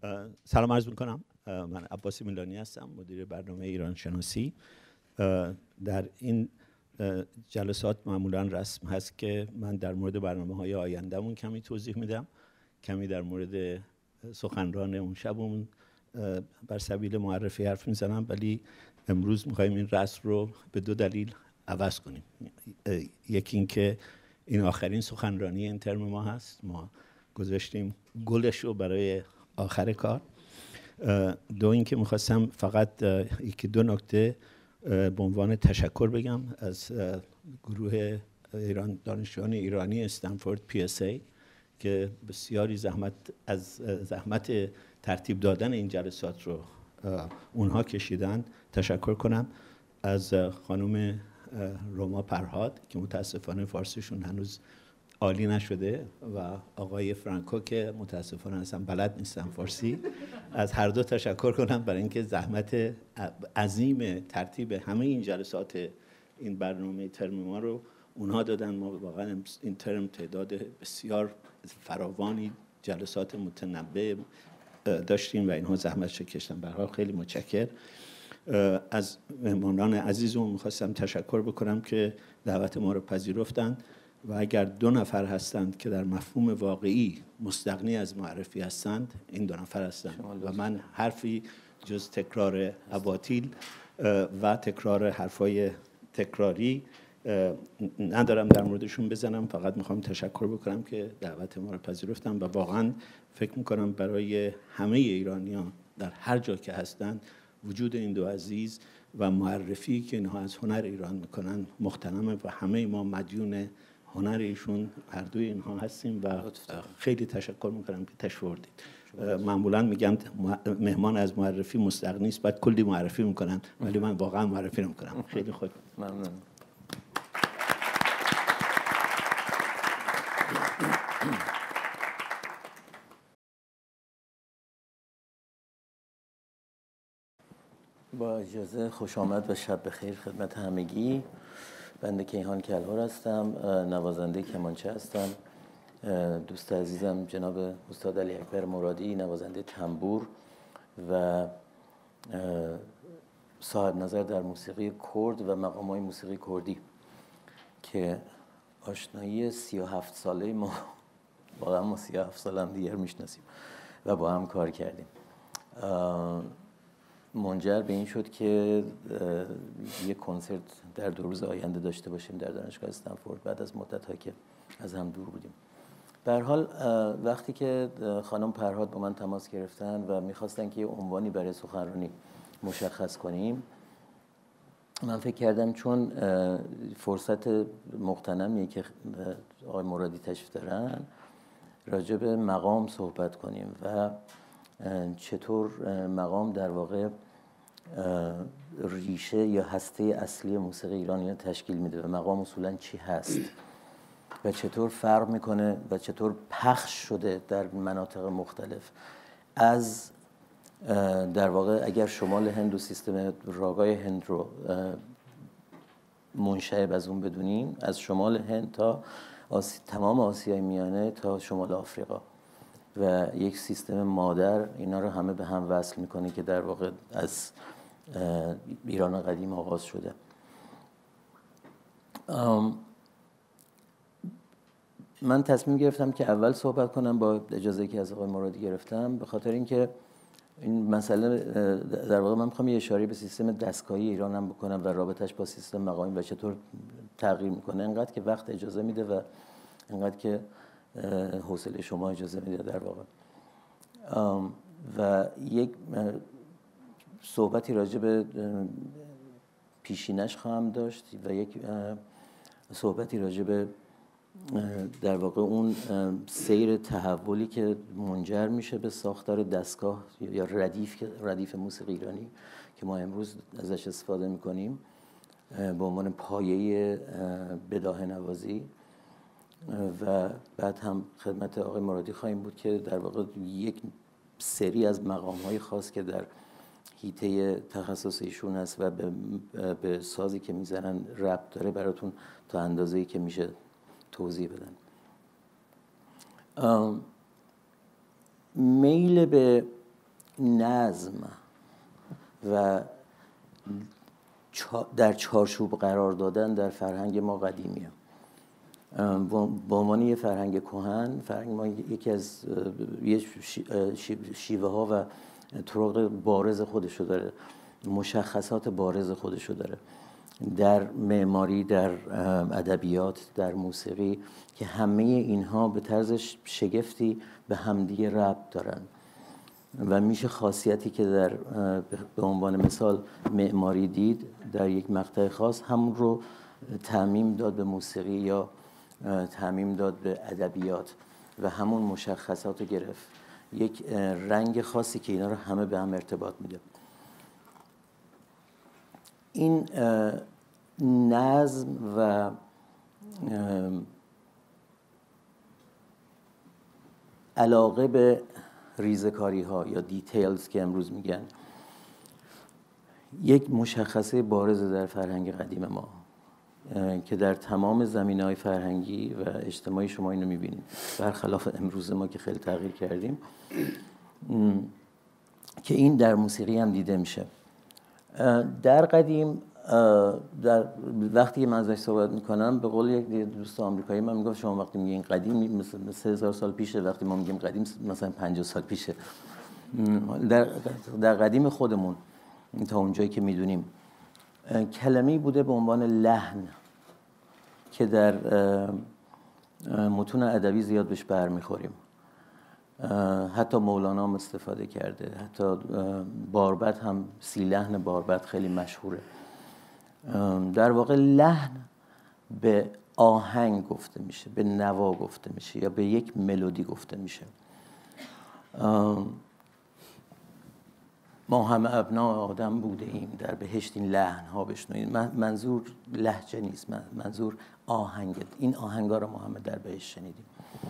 سلام عرض میکنم. من عباس میلانی هستم، مدیر برنامه ایران شناسی. در این جلسات معمولا رسم هست که من در مورد برنامه‌های آیندهمون کمی توضیح میدم، کمی در مورد سخنران اون شبمون بر سبیل معرفی حرف میزنم، ولی امروز میخوایم این رسم رو به دو دلیل عوض کنیم. یکی این که این آخرین سخنرانی این ترم ما هست، ما گذاشتیم گلش رو برای آخر کار. دو این که میخواستم فقط یکی دو نکته به عنوان تشکر بگم از گروه دانشجویان ایرانی استنفورد PSA که بسیاری زحمت ترتیب دادن این جلسات رو اونها کشیدن. تشکر کنم از خانم روما پرهاد که متاسفانه فارسیشون هنوز عالی نشده و آقای فرانکو که متاسفانه اصلا بلد نیستن فارسی. از هر دو تشکر کنم برای اینکه زحمت عظیم ترتیب همه این جلسات این برنامه ترم ما رو اونها دادن. ما واقعا این ترم تعداد بسیار فراوانی جلسات متنوع داشتیم و اینها زحمتش کشتن. به هر حال خیلی متشکرم. از مهمانان عزیزم می‌خواستم تشکر بکنم که دعوت ما رو پذیرفتن و اگر دو نفر هستند که در مفهوم واقعی مستغنی از معرفی هستند، این دو نفر هستند و من حرفی جز تکرار اباطیل و تکرار حرفای تکراری ندارم در موردشون بزنم. فقط میخوام تشکر بکنم که دعوت ما رو پذیرفتن و واقعا فکر میکنم برای همه ایرانیان در هر جا که هستند وجود این دو عزیز و معرفی که اینها از هنر ایران میکنن مغتنمه و همه ما مدیون هنر ایشون هر دوی اینها هستیم و خیلی تشکر میکنم که تشریف آوردید. معمولا میگم مهمان از معرفی مستغنی است، بعد کلی معرفی میکنن، ولی من واقعا معرفی نمیکنم. خیلی خوب، ممنون. با اجازه خوش آمد و شب بخیر خدمت همگی. بنده کیهان کلهر هستم، نوازنده کمانچه هستم. دوست عزیزم جناب استاد علی اکبر مرادی نوازنده تنبور و صاحب نظر در موسیقی کرد و مقام‌های موسیقی کردی که آشنایی 37 ساله ما، واقعا ما 37 سال هم دیگر میشناسیم و با هم کار کردیم. منجر به این شد که یک کنسرت در 2 روز آینده داشته باشیم در دانشگاه استنفورد بعد از مدت‌ها که از هم دور بودیم. به هر حال وقتی که خانم پرهاد با من تماس گرفتن و می‌خواستن که یه عنوانی برای سخنرانی مشخص کنیم، من فکر کردم چون فرصت مغتنمیه که آقای مرادی تشریف دارن راجع به مقام صحبت کنیم و چطور مقام در واقع ریشه یا هسته اصلی موسیقی ایرانی تشکیل میده و مقام اصولاً چی هست و چطور فرق میکنه و چطور پخش شده در مناطق مختلف. از در واقع اگر شمال هند و سیستم راگای هند رو منشعب از اون بدونیم، از شمال هند تا تمام آسیای میانه تا شمال آفریقا و یک سیستم مادر اینا رو همه به هم وصل میکنه که در واقع از ایران قدیم آغاز شده. من تصمیم گرفتم که اول صحبت کنم با اجازه‌ای که از آقای مرادی گرفتم، به خاطر اینکه این مسئله در واقع من میخوام یه اشاره به سیستم دستگاهی ایران هم بکنم و رابطش با سیستم مقامی و چطور تغییر میکنه، انقدر که وقت اجازه میده و انقدر که حوصله شما اجازه میده در واقع. و یک صحبتی راجع به پیشینش خواهم داشت و یک صحبتی راجع به در واقع اون سیر تحولی که منجر میشه به ساختار دستگاه یا ردیف موسیقی ایرانی که ما امروز ازش استفاده میکنیم به عنوان پایه بداهه نوازی. و بعد هم خدمت آقای مرادی خواهیم بود که در واقع یک سری از مقام‌های خاص که در حیطه تخصص ایشون هست و به سازی که میزنن ربط داره براتون تا اندازه‌ای که میشه توضیح بدن. میل به نظم و در چارچوب قرار دادن در فرهنگ ما قدیمیه. به عنوان یه فرهنگ کهن، فرهنگ ما یکی از شیوه ها و طرق بارز خودشو داره، مشخصات بارز خودشو داره در معماری، در ادبیات، در موسیقی، که همه اینها به طرز شگفتی به همدیگه ربط دارن و میشه خاصیتی که در به عنوان مثال معماری دید در یک مقطع خاص همون رو تعمیم داد به موسیقی یا تعمیم داد به ادبیات و همون مشخصات رو گرفت، یک رنگ خاصی که اینا رو همه به هم ارتباط میده. این نظم و علاقه به ریزکاری ها یا دیتیلز که امروز میگن یک مشخصه بارز در فرهنگ قدیم ما که در تمام زمینه‌های فرهنگی و اجتماعی شما اینو میبینید، برخلاف امروز ما که خیلی تغییر کردیم، که این در موسیقی هم دیده میشه. در قدیم در وقتی که من ازش صحبت میکنم، به قول یک دوست آمریکایی من میگفت شما وقتی میگین قدیم مثلا 3000 سال پیشه، وقتی ما میگیم قدیم مثلا 50 سال پیشه. در قدیم خودمون تا اونجایی که میدونیم کلمه‌ای بوده به عنوان لحن که در متون ادبی زیاد بهش برمیخوریم. حتی مولانا هم استفاده کرده، حتی باربد هم، سی لحن باربد خیلی مشهوره. در واقع لحن به آهنگ گفته میشه، به نوا گفته میشه یا به یک ملودی گفته میشه. ما همه ابناء آدم بوده ایم، در بهشت این لحن ها بشنوید. منظور لهجه نیست، منظور آهنگ. این آهنگا رو ما همه در بهشت شنیدیم.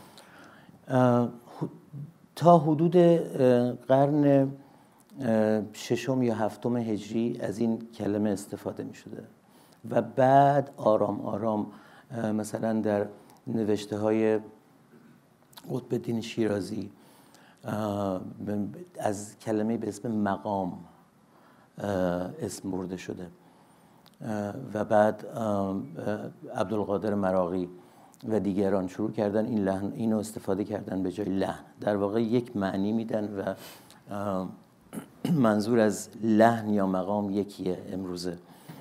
تا حدود قرن ششم یا هفتم هجری از این کلمه استفاده می شده و بعد آرام آرام مثلا در نوشته های قطب الدین شیرازی از کلمه به اسم مقام اسم برده شده و بعد عبدالقادر مراغی و دیگران شروع کردن این لحن، اینو استفاده کردن به جای لحن. در واقع یک معنی میدن و منظور از لحن یا مقام یکیه امروزه.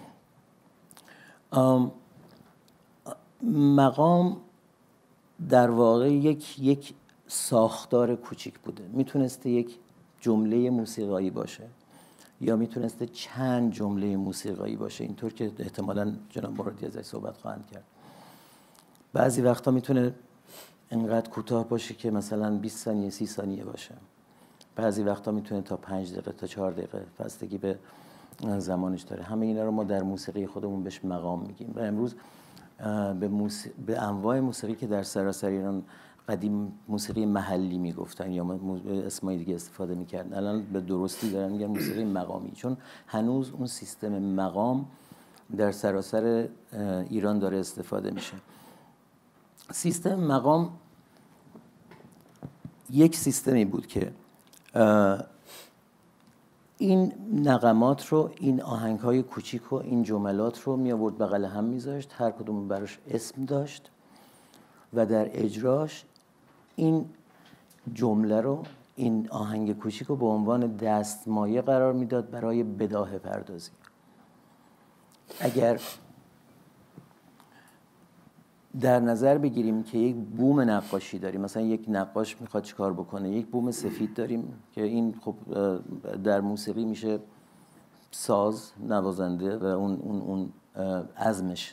مقام در واقع یک ساختار کوچیک بوده. میتونسته یک جمله موسیقایی باشه یا میتونسته چند جمله موسیقایی باشه، اینطور که احتمالاً جناب مرادی ازش صحبت خواهند کرد. بعضی وقتا میتونه انقدر کوتاه باشه که مثلا 20 ثانیه 30 ثانیه باشه. بعضی وقتا میتونه تا 5 دقیقه تا 4 دقیقه، بستگی به زمانش داره. همه اینا رو ما در موسیقی خودمون بهش مقام میگیم و امروز به انواع موسیقی که در سراسر ایران قدیم موسیقی محلی میگفتن یا اسمای دیگه استفاده میکردن، الان به درستی دارن میگن موسیقی مقامی، چون هنوز اون سیستم مقام در سراسر ایران داره استفاده میشه. سیستم مقام یک سیستمی بود که این نغمات رو، این آهنگ‌های کوچیک رو، این جملات رو می آورد بغل هم میذاشت، هر کدوم براش اسم داشت و در اجراش این جمله رو، این آهنگ کوچیک رو به عنوان دستمایه قرار میداد برای بداهه پردازی. اگر در نظر بگیریم که یک بوم نقاشی داریم، مثلا یک نقاش میخواد چیکار بکنه، یک بوم سفید داریم که این خب در موسیقی میشه ساز نوازنده و اون عزمش.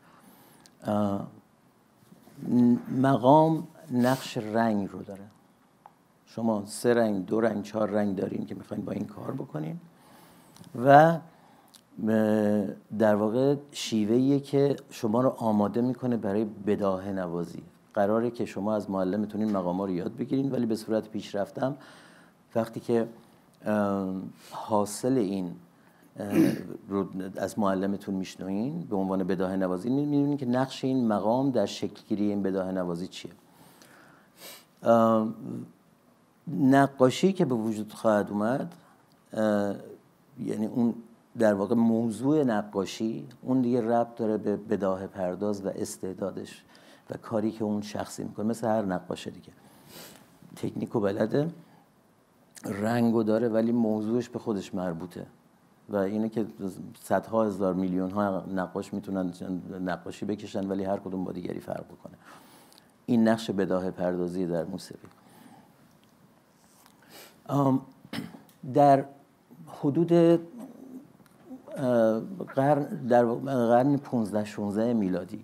مقام نقش رنگ رو داره. شما 3 رنگ، 2 رنگ، 4 رنگ دارین که میخواین با این کار بکنین و در واقع شیوهیه که شما رو آماده میکنه برای بداهه نوازی. قراره که شما از معلمتون این مقام‌ها رو یاد بگیرین، ولی به صورت پیشرفتم وقتی که حاصل این رو از معلمتون میشنوین به عنوان بداهه نوازی، میبینین که نقش این مقام در شکل گیری این بداهه نوازی چیه. نقاشی که به وجود خواهد اومد، یعنی اون در واقع موضوع نقاشی اون دیگه ربط داره به بداهه پرداز و استعدادش و کاری که اون شخصی میکنه. مثل هر نقاش دیگه، تکنیکو بلده، رنگو داره، ولی موضوعش به خودش مربوطه. و اینه که صدها هزار میلیون ها نقاش میتونن نقاشی بکشن ولی هر کدوم با دیگری فرق بکنه. این نقش بداهه پردازی در موسیقی. در حدود قرن 15-16 میلادی،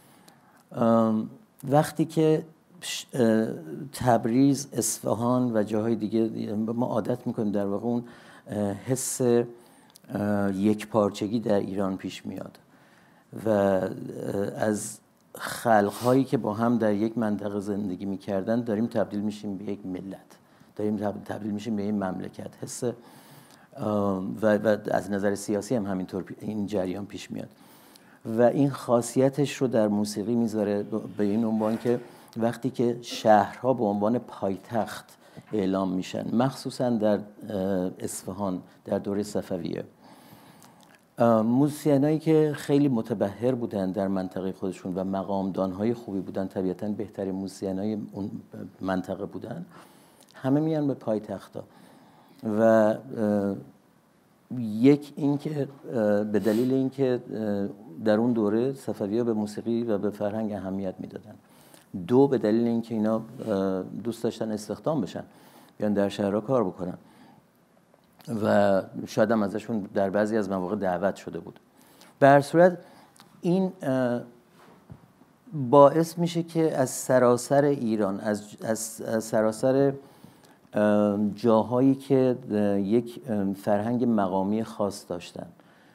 وقتی که تبریز، اصفهان و جاهای دیگه ما عادت میکنیم در واقع اون حس یک پارچگی در ایران پیش میاد و از خلقهایی که با هم در یک منطقه زندگی میکردن داریم تبدیل میشیم به یک ملت، داریم تبدیل میشیم به یک مملکت. حس و از نظر سیاسی هم همینطور این جریان پیش میاد و این خاصیتش رو در موسیقی میذاره به این عنوان که وقتی که شهرها به عنوان پایتخت اعلام میشن، مخصوصا در اصفهان در دوره صفویه، موسیقیانایی که خیلی متبحر بودن در منطقه خودشون و مقامدانهای خوبی بودن، طبیعتاً بهترین موسیقیانای اون منطقه بودن، همه میان به پایتخت‌ها. و یک اینکه به دلیل اینکه در اون دوره صفوی‌ها به موسیقی و به فرهنگ اهمیت میدادن، دو به دلیل اینکه اینا دوست داشتن استخدام بشن، بیان در شهرها کار بکنن و شاید هم ازشون در بعضی از مواقع دعوت شده بود. به هر صورت این باعث میشه که از سراسر ایران، از سراسر جاهایی که یک فرهنگ مقامی خاص داشتن،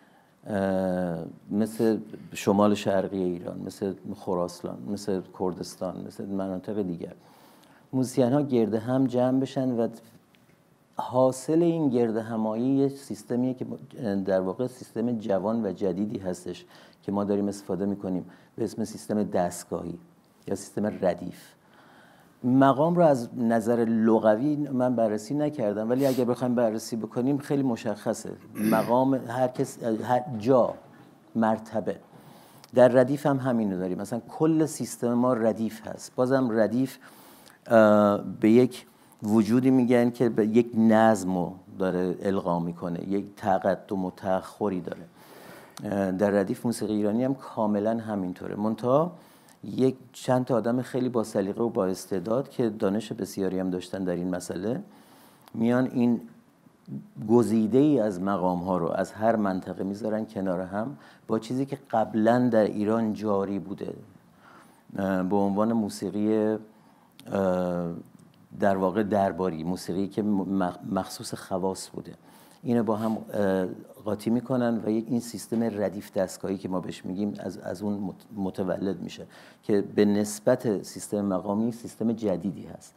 مثل شمال شرقی ایران، مثل خراسان، مثل کردستان، مثل مناطق دیگر، موسیقیان‌ها گرد هم جمع بشن و حاصل این گرد همایی یه سیستمیه که در واقع سیستم جوان و جدیدی هستش که ما داریم استفاده میکنیم به اسم سیستم دستگاهی یا سیستم ردیف. مقام رو از نظر لغوی من بررسی نکردم، ولی اگر بخوایم بررسی بکنیم خیلی مشخصه. مقام هر کس، هر جا، مرتبه. در ردیف هم همینو داریم. مثلا کل سیستم ما ردیف هست. بازم ردیف به یک وجودی میگن که به یک نظمو داره القا میکنه، یک تقدم و تأخری داره. در ردیف موسیقی ایرانی هم کاملا همینطوره. منتها یک چند تا آدم خیلی با سلیقه و با استعداد که دانش بسیاری هم داشتن در این مسئله، میان این گزیده ای از مقام ها رو از هر منطقه میذارن کنار هم با چیزی که قبلا در ایران جاری بوده به عنوان موسیقی در واقع درباری، موسیقی که مخصوص خواص بوده. اینو با هم قاطی میکنن و این سیستم ردیف دستگاهی که ما بهش میگیم از اون متولد میشه که به نسبت سیستم مقامی سیستم جدیدی هست.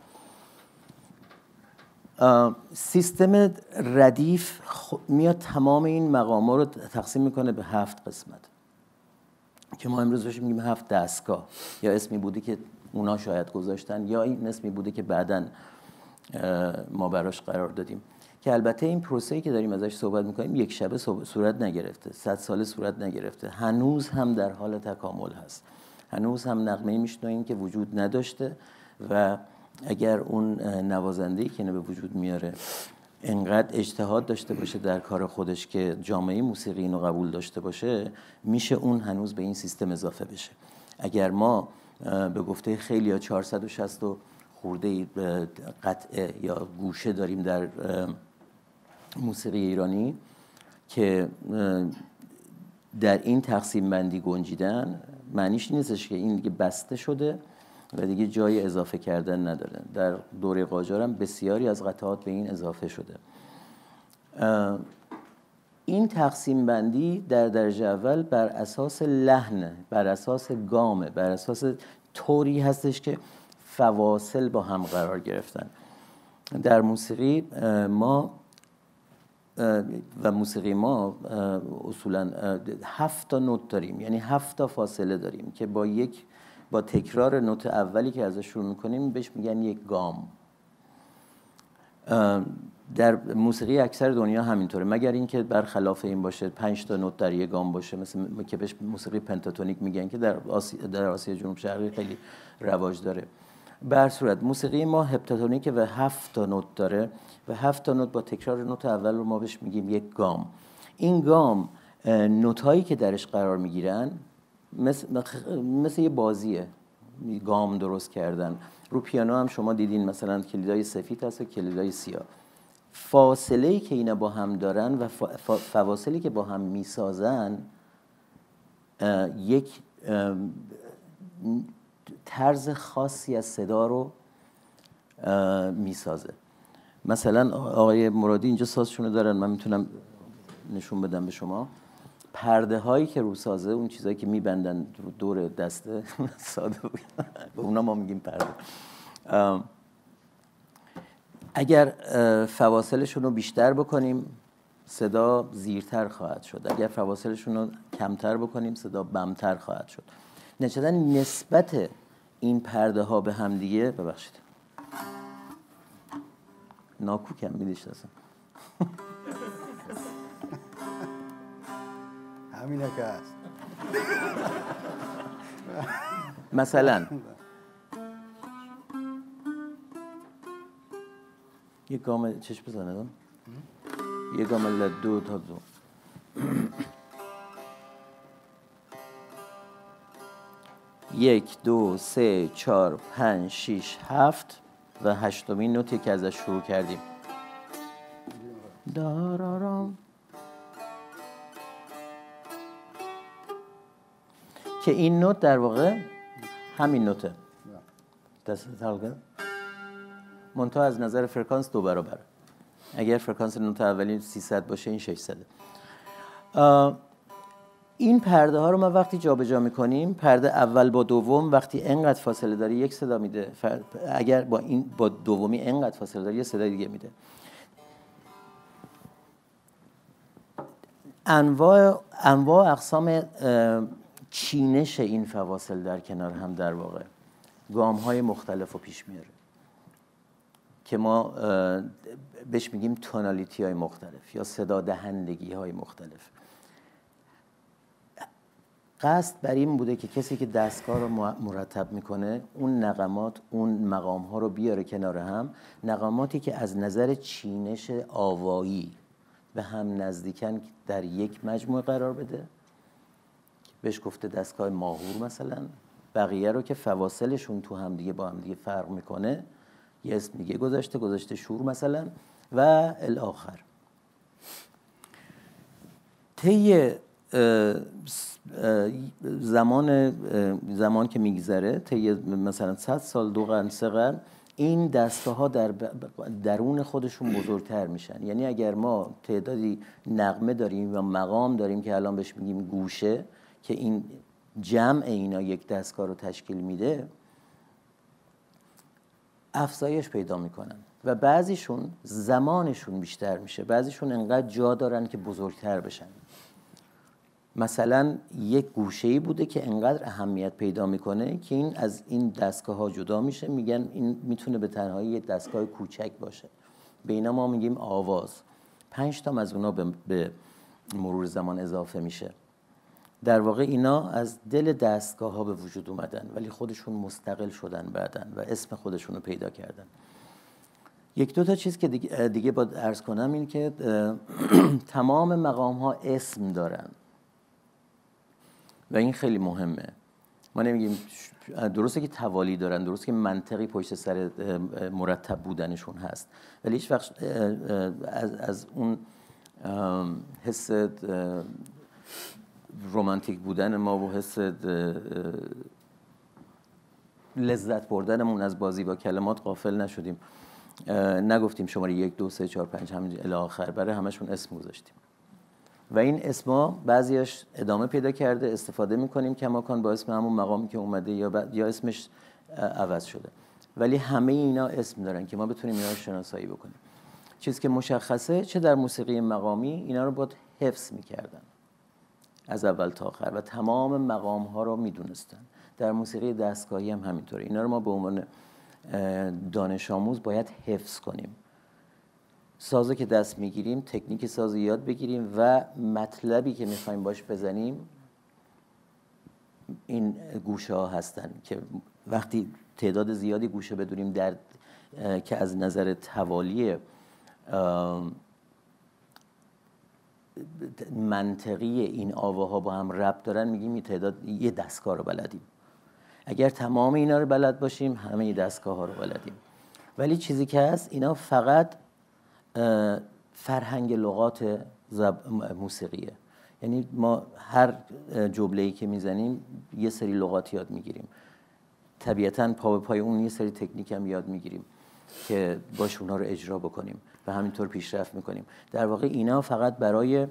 سیستم ردیف میاد تمام این مقام‌ها رو تقسیم میکنه به 7 قسمت که ما امروز بهش میگیم 7 دستگاه، یا اسمی بوده که اونا شاید گذاشتن یا این اسمی بوده که بعداً ما براش قرار دادیم، که البته این پروسه‌ای که داریم ازش صحبت میکنیم یک شبه صورت نگرفته، 100 ساله صورت نگرفته، هنوز هم در حال تکامل هست، هنوز هم نغمه‌ای میشنویم که وجود نداشته و اگر اون نوازنده‌ای که اینو به وجود میاره انقدر اجتهاد داشته باشه در کار خودش که جامعه موسیقی اینو قبول داشته باشه، میشه اون هنوز به این سیستم اضافه بشه. اگر ما به گفته خیلی یا 460 خورده قطعه یا گوشه داریم در موسیقی ایرانی که در این تقسیم بندی گنجیدن، معنیش نیستش که این دیگه بسته شده و دیگه جای اضافه کردن نداره. در دوره قاجار هم بسیاری از قطعات به این اضافه شده. این تقسیم بندی در درجه اول بر اساس لحن، بر اساس گامه، بر اساس طوری هستش که فواصل با هم قرار گرفتن. در موسیقی ما و موسیقی ما اصولا 7 تا نوت داریم، یعنی 7 تا فاصله داریم که با تکرار نوت اولی که ازش شروع میکنیم بهش میگن یک گام. در موسیقی اکثر دنیا همینطوره، مگر اینکه برخلاف این باشه 5 تا نوت در یک گام باشه، مثل که بهش موسیقی پنتاتونیک میگن که در آسیا جنوب شرقی خیلی رواج داره. به هر صورت موسیقی ما هپتاتونیک و 7 تا نوت داره و 7 تا نوت با تکرار نوت اول رو ما بهش میگیم یک گام. این گام نوتایی که درش قرار میگیرن مثل یه بازیه، گام درست کردن. رو پیانو هم شما دیدین مثلا کلیدای سفید هست و کلیدای سیاه. فاصله‌ای که اینا با هم دارن و فواصلی که با هم میسازن یک طرز خاصی از صدا رو میسازه. مثلا آقای مرادی اینجا سازشونو دارن، من میتونم نشون بدم به شما. پرده هایی که رو سازه، اون چیزایی که میبندن دور دسته ساده به اونا ما میگیم پرده. اگر فواصلشون رو بیشتر بکنیم صدا زیرتر خواهد شد، اگر فواصلشون رو کمتر بکنیم صدا بمتر خواهد شد. نتیجتاً نسبت این پرده ها به هم دیگه، ببخشید ناکوکم میدیشت اصلا همینه که هست. مثلا یه گام چشم بزنه، یه گام لدو تا دو، یک دو سه چهار پنج شیش هفت و هشتمین نوتی که ازش شروع کردیم دارارام، که این نوت در واقع همین نوته. دست تلقه منتها از نظر فرکانس 2 برابره. اگر فرکانس نوت اولی 300 باشه این 600. این پرده ها رو ما وقتی جابجا میکنیم، پرده اول با دوم وقتی انقدر فاصله داره یک صدا میده، اگر با دومی انقدر فاصله داره یه صدای دیگه میده. انواع اقسام چینش این فواصل در کنار هم در واقع گام های مختلف رو پیش میاره که ما بهش میگیم تونالیتی های مختلف یا صدا دهندگی های مختلف. قصد بر این بوده که کسی که دستگاه رو مرتب میکنه اون نغمات، اون مقام ها رو بیاره کنار هم، نغماتی که از نظر چینش آوایی به هم نزدیکن در یک مجموعه قرار بده، بهش گفته دستگاه ماهور مثلا. بقیه رو که فواصلشون تو هم دیگه با هم دیگه فرق میکنه یه اسم دیگه گذاشته شور مثلا و الاخر. طی زمان که میگذره، طی مثلا 100 سال، 2 قرن، 3 قرن، این دستگاه ها در درون خودشون بزرگتر میشن. یعنی اگر ما تعدادی نغمه داریم یا مقام داریم که الان بهش میگیم گوشه، که این جمع اینا یک دستگاه رو تشکیل میده، افزایش پیدا میکنن و بعضیشون زمانشون بیشتر میشه، بعضیشون انقدر جا دارن که بزرگتر بشن. مثلا یک گوشه‌ای بوده که انقدر اهمیت پیدا میکنه که این از این دستگاه ها جدا میشه، میگن این میتونه به تنهایی یک دستگاه کوچک باشه، به اینا ما میگیم آواز. 5 تا از اونا به مرور زمان اضافه میشه. در واقع اینا از دل دستگاه ها به وجود اومدن ولی خودشون مستقل شدن بعدن و اسم خودشون رو پیدا کردن. 1-2 تا چیز که دیگه باید عرض کنم این که تمام مقام ها اسم دارن و این خیلی مهمه. ما نمیگیم درسته که توالی دارن، درسته که منطقی پشت سر مرتب بودنشون هست، ولی هیچ وقت از اون حس رومانتیک بودن ما و حس لذت بردنمون از بازی با کلمات غافل نشدیم. نگفتیم شماره 1 2 3 4 5 همینجوری الی آخر، برای همشون اسم گذاشتیم و این اسما بعضیاش ادامه پیدا کرده، استفاده میکنیم کماکان با اسم همون مقامی که اومده یا اسمش عوض شده، ولی همه اینا اسم دارن که ما بتونیم اینا رو شناسایی بکنیم. چیزی که مشخصه چه در موسیقی مقامی اینا رو باید حفظ میکردن از اول تا آخر و تمام مقام ها رو میدونستن. در موسیقی دستگاهی هم همینطوره. اینا رو ما به عنوان دانش آموز باید حفظ کنیم سازو که دست میگیریم، تکنیک سازو یاد بگیریم و مطلبی که میخوایم باش بزنیم این گوشه ها هستن که وقتی تعداد زیادی گوشه بدونیم در که از نظر توالی منطقی این آواها با هم ربط دارن، میگیم این تعداد یه دستگاه رو بلدیم. اگر تمام اینا رو بلد باشیم همه دستگاه ها رو بلدیم. ولی چیزی که هست اینا فقط فرهنگ لغات موسیقیه. یعنی ما هر جمله‌ای که میزنیم یه سری لغات یاد میگیریم، طبیعتاً پا به پای اون یه سری تکنیک هم یاد میگیریم که باش اونها رو اجرا بکنیم و همینطور پیشرفت میکنیم. در واقع اینا فقط برای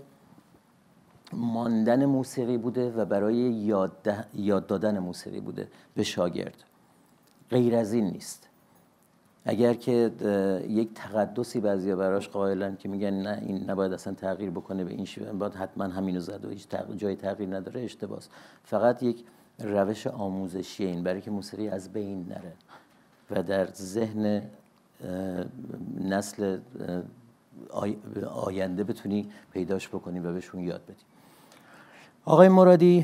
ماندن موسیقی بوده و برای یاد دادن موسیقی بوده به شاگرد، غیر از این نیست. اگر که یک تقدسی بعضیا براش قائلن که میگن نه این نباید اصلا تغییر بکنه به این شیوه، باید حتما همینو زد و هیچ جای تغییر نداره، اشتباهه. فقط یک روش آموزشیه این برای که موسیقی از بین نره و در ذهن نسل آینده بتونی پیداش بکنی و بهشون یاد بدی. آقای مرادی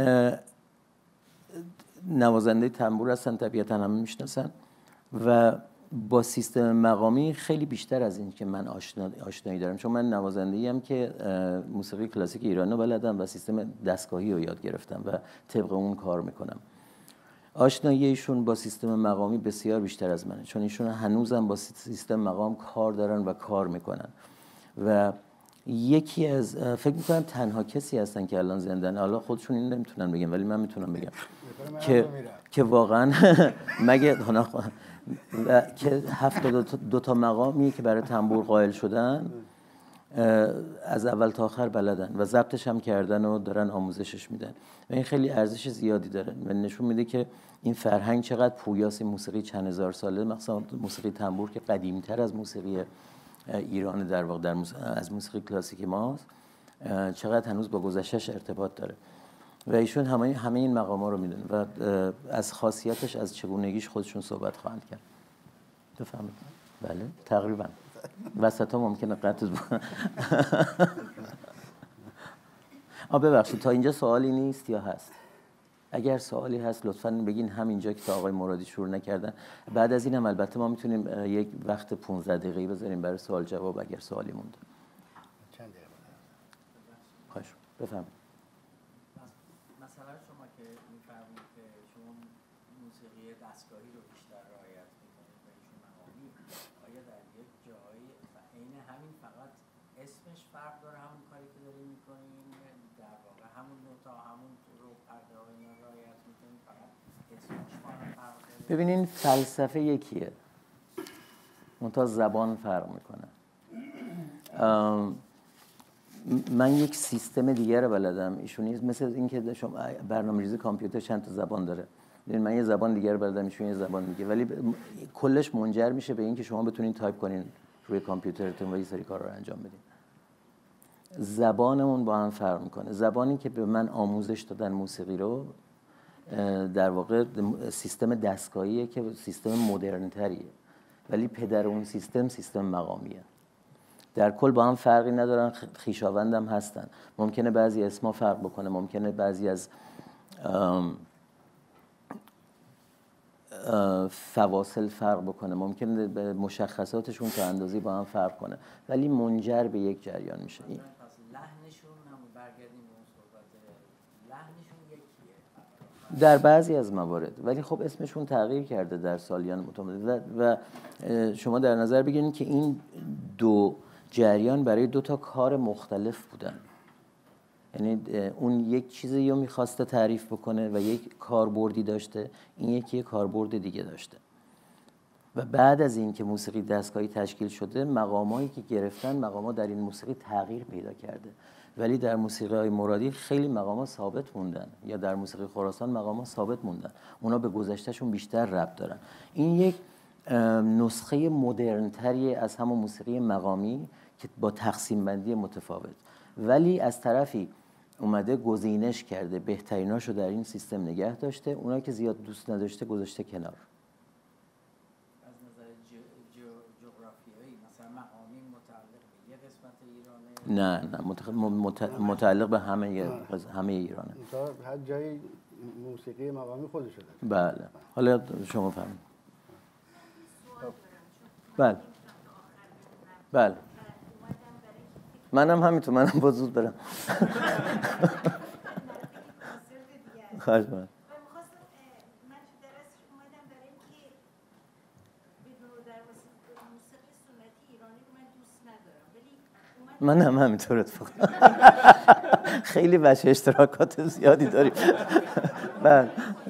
نوازنده تنبور هستن، طبیعتا همه میشناسن و با سیستم مقامی خیلی بیشتر از این که من آشنایی دارم، چون من نوازنده‌ای ام که موسیقی کلاسیک ایران رو بلدم و سیستم دستگاهی رو یاد گرفتم و طبق اون کار میکنم. آشنایی ایشون با سیستم مقامی بسیار بیشتر از منه، چون ایشون هنوزم با سیستم مقام کار دارن و کار میکنن و یکی از فکر میکنم تنها کسی هستن که الان زندن، حالا خودشون این نمیتونن بگم ولی من میتونم بگم که واقعا مگه که 72 تا مقامی که برای تنبور قائل شدن از اول تا آخر بلدن و ضبطش هم کردن و دارن آموزشش میدن و این خیلی ارزش زیادی داره و نشون میده که این فرهنگ چقدر پویاست. این موسیقی چند هزار ساله، مثلا موسیقی تنبور که قدیمی‌تر از موسیقی ایران در واقع از موسیقی کلاسیک ماست، چقدر هنوز با گذشته‌اش ارتباط داره و ایشون همه این مقام‌ها رو میدونن و از خاصیتش، از چگونگیش خودشون صحبت خواهند کرد. بفهمید؟ بله تقریبا وسطا ممکنه قطع بکنه. ببخشید تا اینجا سوالی نیست یا هست؟ اگر سوالی هست لطفاً بگین همینجا که تا آقای مرادی شروع نکردن. بعد از این هم البته ما میتونیم یک وقت 15 دقیقه‌ای بذاریم برای سوال جواب اگر سوالی مونده. چند دقیقه؟ خواهش بفرمایید. مثلا شما که می‌فرمایید که شما موسیقی دستگاهی رو بیشتر رعایت می‌کنید و ایشون مقامی، آیا در یک جایی عین همین فقط اسمش فرق داره، همون کاری که داریم می‌کنیم در واقع همون نوتا همون رو پرده ها اینا رعایت می‌کنیم، فقط اسمش فرق داره؟ ببینین فلسفه یکیه، منتها زبان فرق می‌کنه. من یک سیستم دیگه رو بلدم، ایشون مثل اینکه شما برنامه‌ریزی کامپیوتر چند تا زبان داره، من یه زبان دیگه رو بلدم، ایشون یه زبان دیگه، ولی کلش منجر میشه به اینکه شما بتونین تایپ کنین روی کامپیوترتون و یه سری کارا رو انجام بدین. زبانمون با هم فرق میکنه. زبانی که به من آموزش دادن موسیقی رو در واقع سیستم دستگاهیه که سیستم مدرن تریه، ولی پدر اون سیستم مقامیه. در کل با هم فرقی ندارن، خویشاوند هم هستن. ممکنه بعضی اسما فرق بکنه، ممکنه بعضی از فواصل فرق بکنه، ممکنه به مشخصاتشون تا اندازی با هم فرق کنه، ولی منجر به یک جریان میشه. لحنشون هم برگردیم به اون صحبت، لحنشون یکیه در بعضی از موارد، ولی خب اسمشون تغییر کرده در سالیان متمادی و شما در نظر بگیرید که این دو جریان برای دو تا کار مختلف بودن. یعنی اون یک چیزی رو میخواسته تعریف بکنه و یک کاربردی داشته، این یکی کاربرد دیگه داشته. و بعد از این که موسیقی دستگاهی تشکیل شده، مقامایی که گرفتن، مقاما در این موسیقی تغییر پیدا کرده، ولی در موسیقی های مرادی خیلی مقاما ثابت موندن، یا در موسیقی خراسان مقاما ثابت موندن، اونا به گذشتهشون بیشتر ربط دارن. این یک نسخه مدرن تری از همون موسیقی مقامی که با تقسیم بندی متفاوت، ولی از طرفی اومده گزینش کرده، بهتریناشو در این سیستم نگه داشته، اونایی که زیاد دوست نداشته گذاشته کنار. از نظر جغرافیایی، مثلا مقامی متعلق به یه قسمت نه ایرانه؟ متعلق به همه ایرانه. هر جایی موسیقی مقامی خودشه. بله حالا شما فهمید. بله بله منم همینطور، منم با زود برم. خواهش من من هم همینطور اتفاقا. خیلی بچه اشتراکات زیادی داریم. بله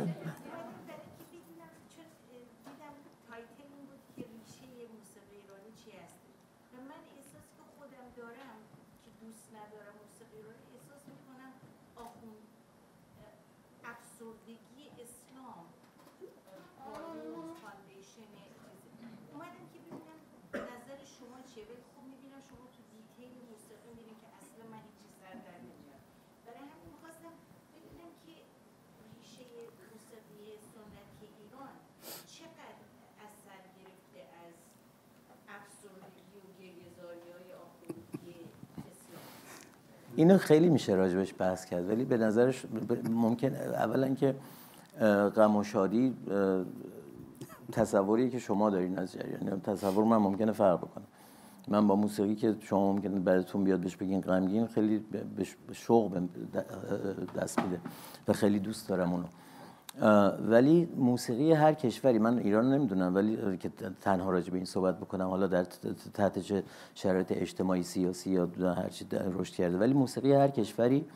اینو خیلی میشه راجبش بحث کرد، ولی به نظرش ممکن اولا که غم و شادی تصوری که شما دارین از جریان، تصور من ممکنه فرق بکنه. من با موسیقی که شما ممکنه بعدتون بیاد بهش بگین غمگین، خیلی به شوق دست میده و خیلی دوست دارم اونو. ولی موسیقی هر کشوری، من ایران نمیدونم ولی که تنها راجع به این صحبت بکنم، حالا در تحت چه شرایط اجتماعی سیاسی یا هر چی رشد کرده، ولی موسیقی هر کشوری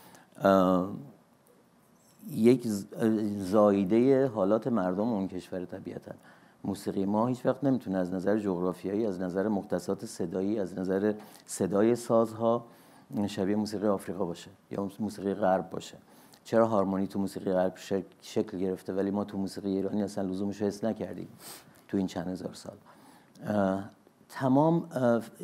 یک زایده حالات مردم اون کشور طبیعتا. موسیقی ما هیچ وقت نمیتونه از نظر جغرافیایی، از نظر مختصات صدایی، از نظر صدای سازها شبیه موسیقی آفریقا باشه یا موسیقی غرب باشه. چرا هارمونی تو موسیقی غرب شکل گرفته ولی ما تو موسیقی ایرانی اصلا لزومش رو حس نکردیم تو این چند هزار سال؟ تمام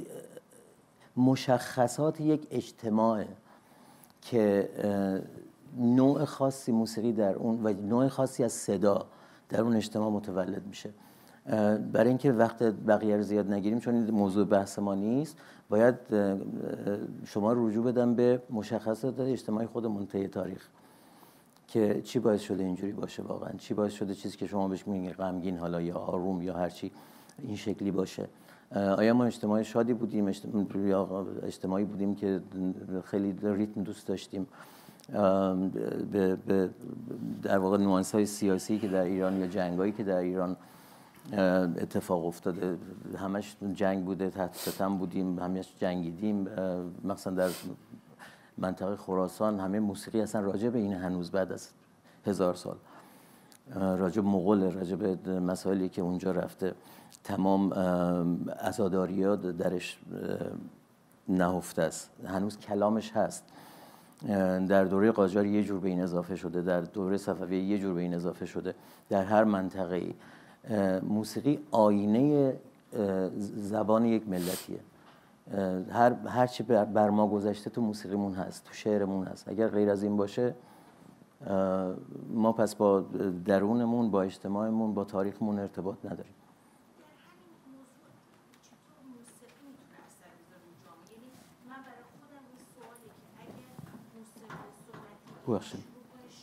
مشخصات یک اجتماع که نوع خاصی موسیقی در اون و نوع خاصی از صدا در اون اجتماع متولد میشه. برای اینکه وقت بقیه رو زیاد نگیریم چون این موضوع بحث ما نیست، باید شما رجوع بدم به مشخصات اجتماعی خودمون طی تاریخ که چی باعث شده اینجوری باشه، واقعا چی باعث شده چیزی که شما بهش میگین غمگین حالا یا آروم یا هر چی این شکلی باشه. آیا ما اجتماعی شادی بودیم یا اجتماعی بودیم که خیلی ریتم دوست داشتیم؟ در واقع نوانس‌های سیاسی که در ایران یا جنگایی که در ایران اتفاق افتاده همش جنگ بوده، تحت ستم بودیم، همش جنگیدیم. مثلا در منطقه خراسان همه موسیقی اصلا راجع به این هنوز بعد از 1000 سال راجع به مغول، راجع به مسائلی که اونجا رفته، تمام عزاداری‌ها درش نهفته است، هنوز کلامش هست. در دوره قاجار یه جور به این اضافه شده، در دوره صفویه یه جور به این اضافه شده. در هر منطقه‌ای موسیقی آینه زبان یک ملتیه. هر چی بر ما گذشته تو موسیقیمون هست، تو شعرمون هست. اگر غیر از این باشه ما پس با درونمون، با اجتماعمون، با تاریخمون ارتباط نداریم. بخشید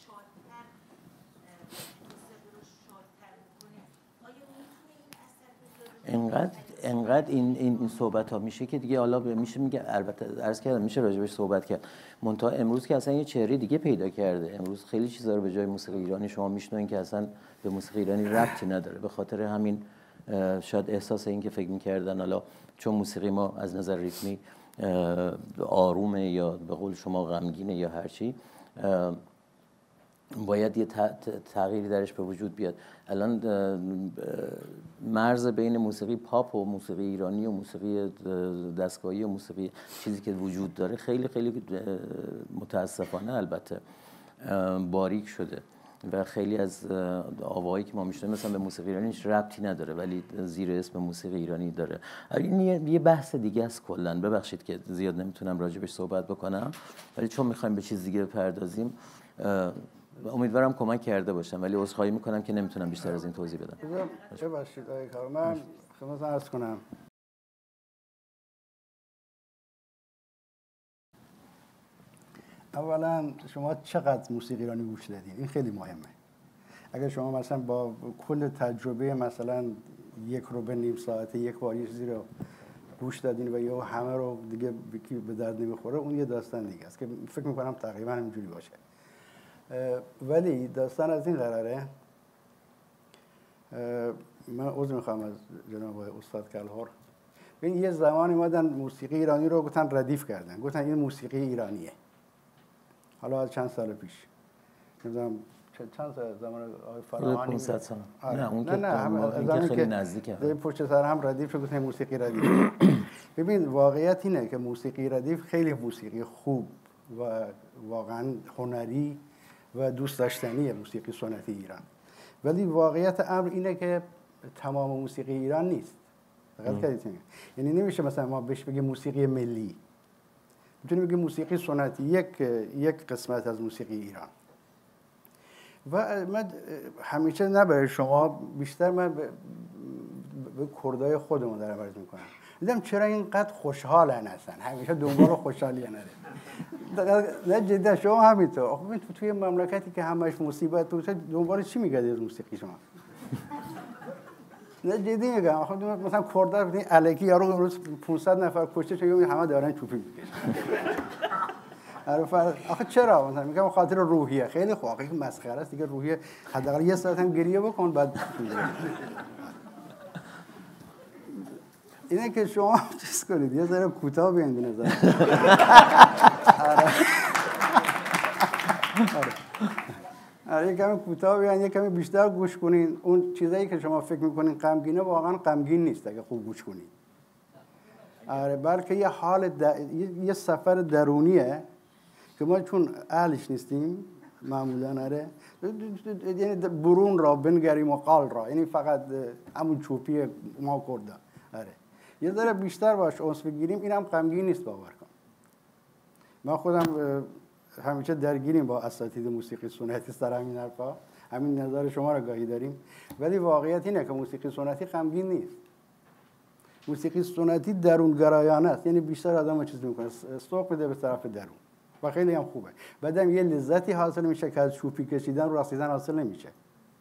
انقدر این صحبت ها میشه که دیگه حالا میشه میگه، البته عرض کردم میشه راجبش صحبت کرد. منتها امروز که اصلا یه چهره دیگه پیدا کرده، امروز خیلی چیزا رو به جای موسیقی ایرانی شما میشنوین که اصلا به موسیقی ایرانی ربطی نداره. به خاطر همین شاید احساس این که فکر میکردن حالا چون موسیقی ما از نظر ریتمی آرومه یا به قول شما غمگینه یا هر چی، باید یه تغییری درش به وجود بیاد. الان مرز بین موسیقی پاپ و موسیقی ایرانی و موسیقی دستگاهی و موسیقی چیزی که وجود داره خیلی خیلی متاسفانه البته باریک شده و خیلی از آوایی که ما میشنویم مثلا به موسیقی ایرانی هیچ ربطی نداره ولی زیر اسم موسیقی ایرانی داره. این یه بحث دیگه است کلا. ببخشید که زیاد نمیتونم راجبش صحبت بکنم ولی چون میخوایم به چیز دیگه بپردازیم امیدوارم کمک کرده باشم، ولی عذرخواهی میکنم که نمیتونم بیشتر از این توضیح بدم. ببخشید آقای کار، من خدمت عرض کنم اولا شما چقدر موسیقی ایرانی گوش دادین؟ این خیلی مهمه. اگر شما مثلا با کل تجربه مثلا 1 رو به نیم ساعت یک بار یه چیزی رو گوش دادین و یا همه رو دیگه به درد نمیخوره، اون یه داستان دیگه است که فکر میکنم تقریبا همینجوری باشه. ولی داستان از این قراره، من عذر میخوام از جناب استاد کلهر، ببین یه زمانی اومدن موسیقی ایرانی رو گفتن ردیف کردن، گفتن این موسیقی ایرانیه. حالا از چند سال پیش، نمیدونم چند سال زمان آقای فراهانی 500 سال. نه اون که خیلی نزدیکه. پشت سر هم ردیف شد، گفتن موسیقی ردیف. ببین واقعیت اینه که موسیقی ردیف خیلی موسیقی خوب و واقعا هنری و دوست داشتنیه موسیقی سنتی ایران، ولی واقعیت امر اینه که تمام موسیقی ایران نیست. دقت کردید؟ یعنی نمیشه مثلا ما بهش بگیم موسیقی ملی، میتونیم بگیم موسیقی سنتی، یک قسمت از موسیقی ایران. و من همیشه نه برای شما، بیشتر من به کردای خودمون دارم عرض میکنم، دیدم چرا اینقدر خوشحالن هستن، همیشه دنبال خوشحالی نداره. نه جدا شما همینطور. آخه توی مملکتی که همش مصیبت باشه دنبال چی میگردید از موسیقی شما؟ نه جدی میگم. آخه مثلا کردها ببین الکی یارو امروز 500 نفر کشته شده، همه دارن چوپی میکشن. آخه چرا؟ مثلا میگم خاطر روحیه. خیلی خوب، آخه این مسخره است دیگه. روحیه حداقل یه ساعت هم گریه بکن بعد اینه که شما چیز کنید، یه ذره کوتاه بیاین به نظر. آره کمی کوتاه بیان، یه کمی بیشتر گوش کنین. اون چیزایی که شما فکر میکنین غمگینه واقعا غمگین نیست اگه خوب گوش کنین. آره بلکه یه حال یه سفر درونیه که ما چون اهلش نیستیم معمولا. آره یعنی برون را بنگریم و قال را، یعنی فقط همون چوپی ما کرده. آره یه ذره بیشتر باش انس بگیریم، اینم غمگین نیست باور کن. من خودم همیشه درگیریم با اساتید موسیقی سنتی سر همین حرفا، همین نظر شما رو گاهی داریم، ولی واقعیت اینه که موسیقی سنتی غمگین نیست. موسیقی سنتی درونگرایانه است، یعنی بیشتر آدم چیز میکنه، سوق بده به طرف درون و خیلی هم خوبه. بعدم یه لذتی حاصل میشه که از چوپی کشیدن و رقصیدن حاصل نمیشه.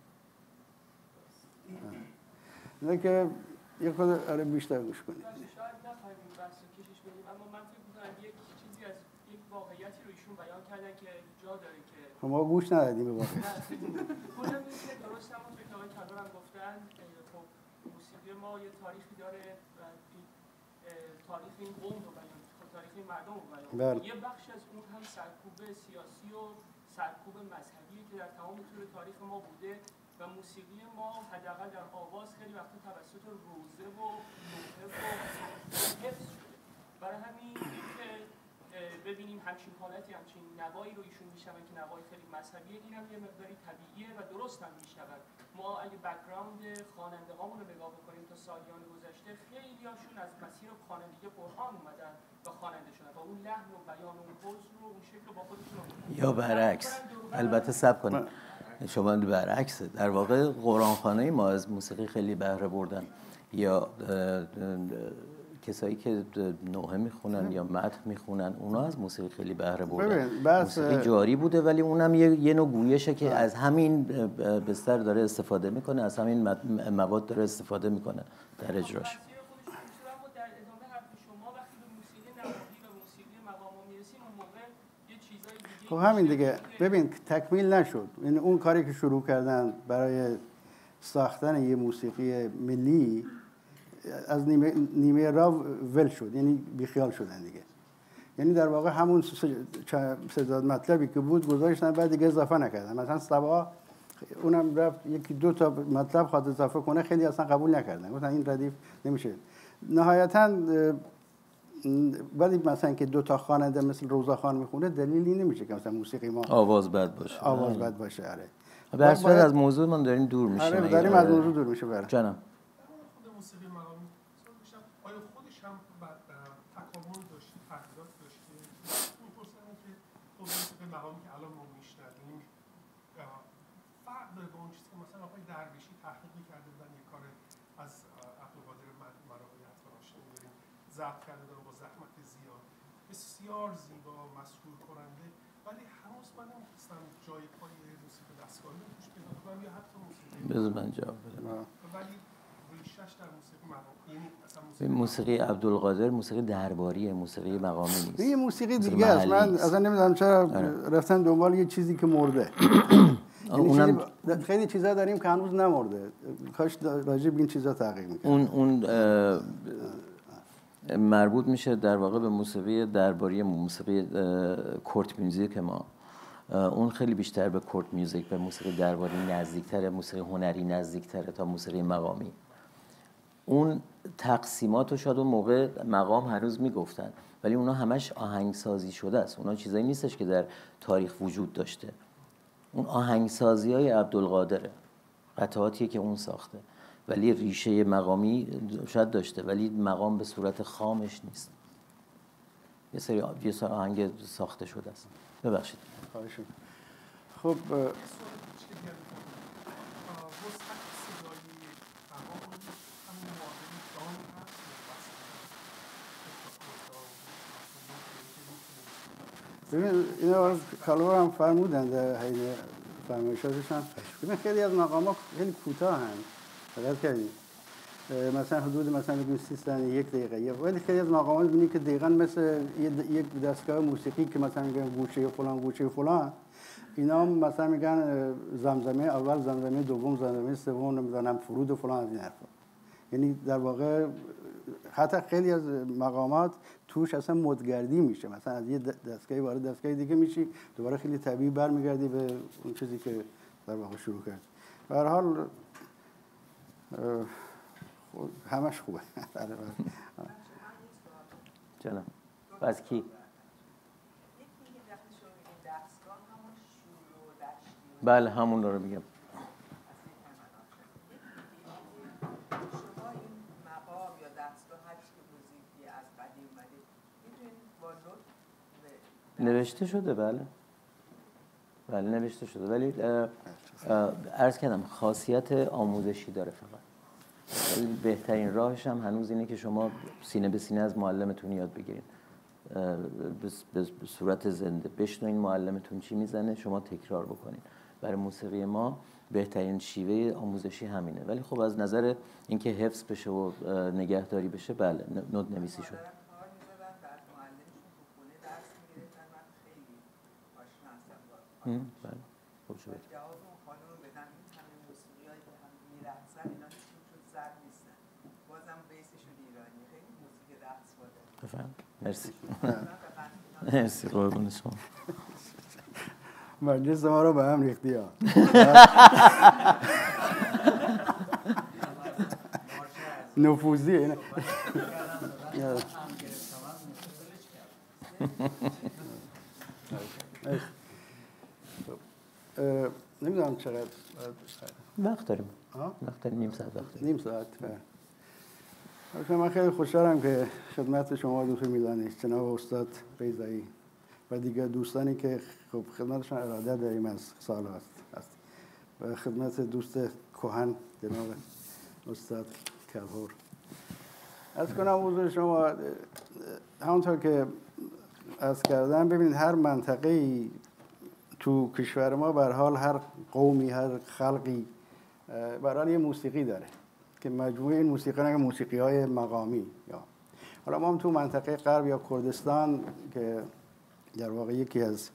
نه که یه خود آره بیشتر گوش کنید. شاید نخواهیم این بحث رو کشش بدیم، اما من فکر می‌کنم یک چیزی از یک واقعیتی رو ایشون بیان کردن که جا داره که ما گوش ندادیم به واقعیت. خودم این که درست همونطور که آقای کلهر هم گفتن، خب موسیقی ما یه تاریخی داره و تاریخ این قوم رو بیان، تاریخ این مردم رو بیان. یه بخش از اون هم سرکوب سیاسی و سرکوب مذهبی که در تمام طول تاریخ ما بوده و موسیقی ما حداقل در آواز خیلی وقتا توسط روزه و نوحه و حفظ شده. برای همین که ببینیم همچین حالتی، همچین نوایی رو ایشون میشنون که نوای خیلی مذهبیه، این هم یه مقداری طبیعیه و درست هم میشنون. ما اگه بک‌گراند خواننده هامون رو نگاه بکنیم تا سالیان گذشته، خیلی هاشون از مسیر خوانندگی قرآن اومدن و خواننده شدن و اون لحن و بیان و اون حضن رو اون شکل رو با خودشون یا برعکس. البته صبر کنید، شما برعکسه. در واقع قرآنخوانه ما از موسیقی خیلی بهره بردن، یا کسایی که نوحه میخونن یا مدح میخونن اونا از موسیقی خیلی بهره بردن. موسیقی جاری بوده ولی اونم یه نوع گویشه که از همین بستر داره استفاده میکنه، از همین مواد داره استفاده میکنه در اجراش. خب همین دیگه. ببین تکمیل نشد. این اون کاری که شروع کردن برای ساختن یه موسیقی ملی از نیمه راه ول شد، یعنی بیخیال شدن دیگه. یعنی در واقع همون سزاد مطلبی که بود گذاشتن، بعد دیگه اضافه نکردن. مثلا سبا اونم رفت یکی دو تا مطلب خواست اضافه کنه، خیلی اصلا قبول نکردن، گفتن این ردیف نمیشه. نهایتاً ولی مثلا که دو تا خواننده مثل روزا خان میخونه دلیلی نمیشه که مثلا موسیقی ما آواز بد باشه. آواز بد باشه. آره. بحث از موضوع ما داریم دور میشیم. آره داریم از موضوع دور میشه. برای جانم خود موسیقی مقامی آیا خودش هم تکامل داشته، تغییرات داشته؟ میپرسن که خود موسیقی مقامی که الان ما میشنویم فرق داره با اون چیزی که مثلا آقای درویشی تحقیق کرده بودن، یک کار از عبدالقادر ضبط کرده دارم با زحمت زیاد، بسیار زیبا، مسحور کننده، ولی هنوز من نمی‌تونستم جای پای موسیقی دستگاهی رو توش پیدا کنم یا حتی موسیقی. بذار من جواب بدم. ولی ریشش در موسیقی مقامی، یعنی اصلا موسیقی عبدالقادر موسیقی درباریه، موسیقی مقامی نیست. این موسیقی دیگه است. من اصلا نمیدونم چرا رفتن دنبال یه چیزی که مرده. اونم خیلی چیزا داریم که هنوز نمرده. کاش راجع به این چیزا تحقیق می‌کردیم. اون مربوط میشه در واقع به موسیقی درباری، موسیقی کورت میوزیک ما. اون خیلی بیشتر به کورت میوزیک، به موسیقی درباری نزدیک‌تره، موسیقی هنری نزدیک‌تره تا موسیقی مقامی. اون تقسیماتو شاید اون موقع مقام هنوز میگفتن، ولی اونا همش آهنگسازی شده است. اونا چیزایی نیستش که در تاریخ وجود داشته. اون آهنگسازی‌های عبدالقادره، قطعاتیه که اون ساخته، ولی ریشه مقامی شاید داشته، ولی مقام به صورت خامش نیست. یه سری آهنگ ساخته شده است. ببخشید. خواهش خب ببین اینا کالور هم فرمودن در حین فرمایشاتشان. ببین خیلی از مقامات خیلی کوتاهن، دقت کردید؟ مثلا حدود مثلا 30 ثانیه، 1 دقیقه. ولی خیلی از مقامات می‌بینی که دقیقاً مثل یک دستگاه موسیقی که مثلا میگن گوشه فلان گوشه فلان، اینا مثلا میگن زمزمه اول، زمزمه دوم، زمزمه سوم، نمیدونم فرود و فلان از این حرفا. یعنی در واقع حتی خیلی از مقامات توش اصلا مدگردی میشه، مثلا از یه دستگاهی وارد دستگاه دیگه میشی، دوباره خیلی طبیعی برمیگردی به اون چیزی که در واقع شروع کردی. به هر حال همش خوبه. جناب از کی؟ بله همون رو میگم. نوشته شده، بله نوشته شده، ولی عرض کردم خاصیت آموزشی داره فقط. ولی بهترین راهش هم هنوز اینه که شما سینه به سینه از معلمتون یاد بگیرید، به صورت زنده بشنوین معلمتون چی میزنه، شما تکرار بکنید. برای موسیقی ما بهترین شیوه آموزشی همینه. ولی خب از نظر اینکه حفظ بشه و نگهداری بشه، بله نوت نویسی شد. بله خوب شد. جواب اون خانم بدم این همه موسیقیایی که هم میرقصن اینا هیچ زرد نیستن، بازم بیسشون ایرانی، خیلی موسیقی رقص بوده. بفهم. مرسی. مرسی قربون شما. مجلس ما رو به هم ریختی ها. نفوذی اینا. نمیدونم چقدر وقت داریم. وقت داریم، نیم ساعت وقت داریم. نیم ساعت. من خیلی خوشحالم که خدمت شما دکتر میلانی، جناب استاد ریزایی و دیگر دوستانی که خب خدمتشان اراده داریم از سال هست و خدمت دوست کهن جناب استاد کلهور از کنم حضور شما. همونطور که عرض کردم، ببینید هر منطقه‌ای تو کشور ما به هر حال، هر قومی، هر خلقی به هر حال یه موسیقی داره که مجموعه این موسیقی نه موسیقی‌های مقامی. یا حالا ما هم تو منطقه غرب یا کردستان که در واقع یکی از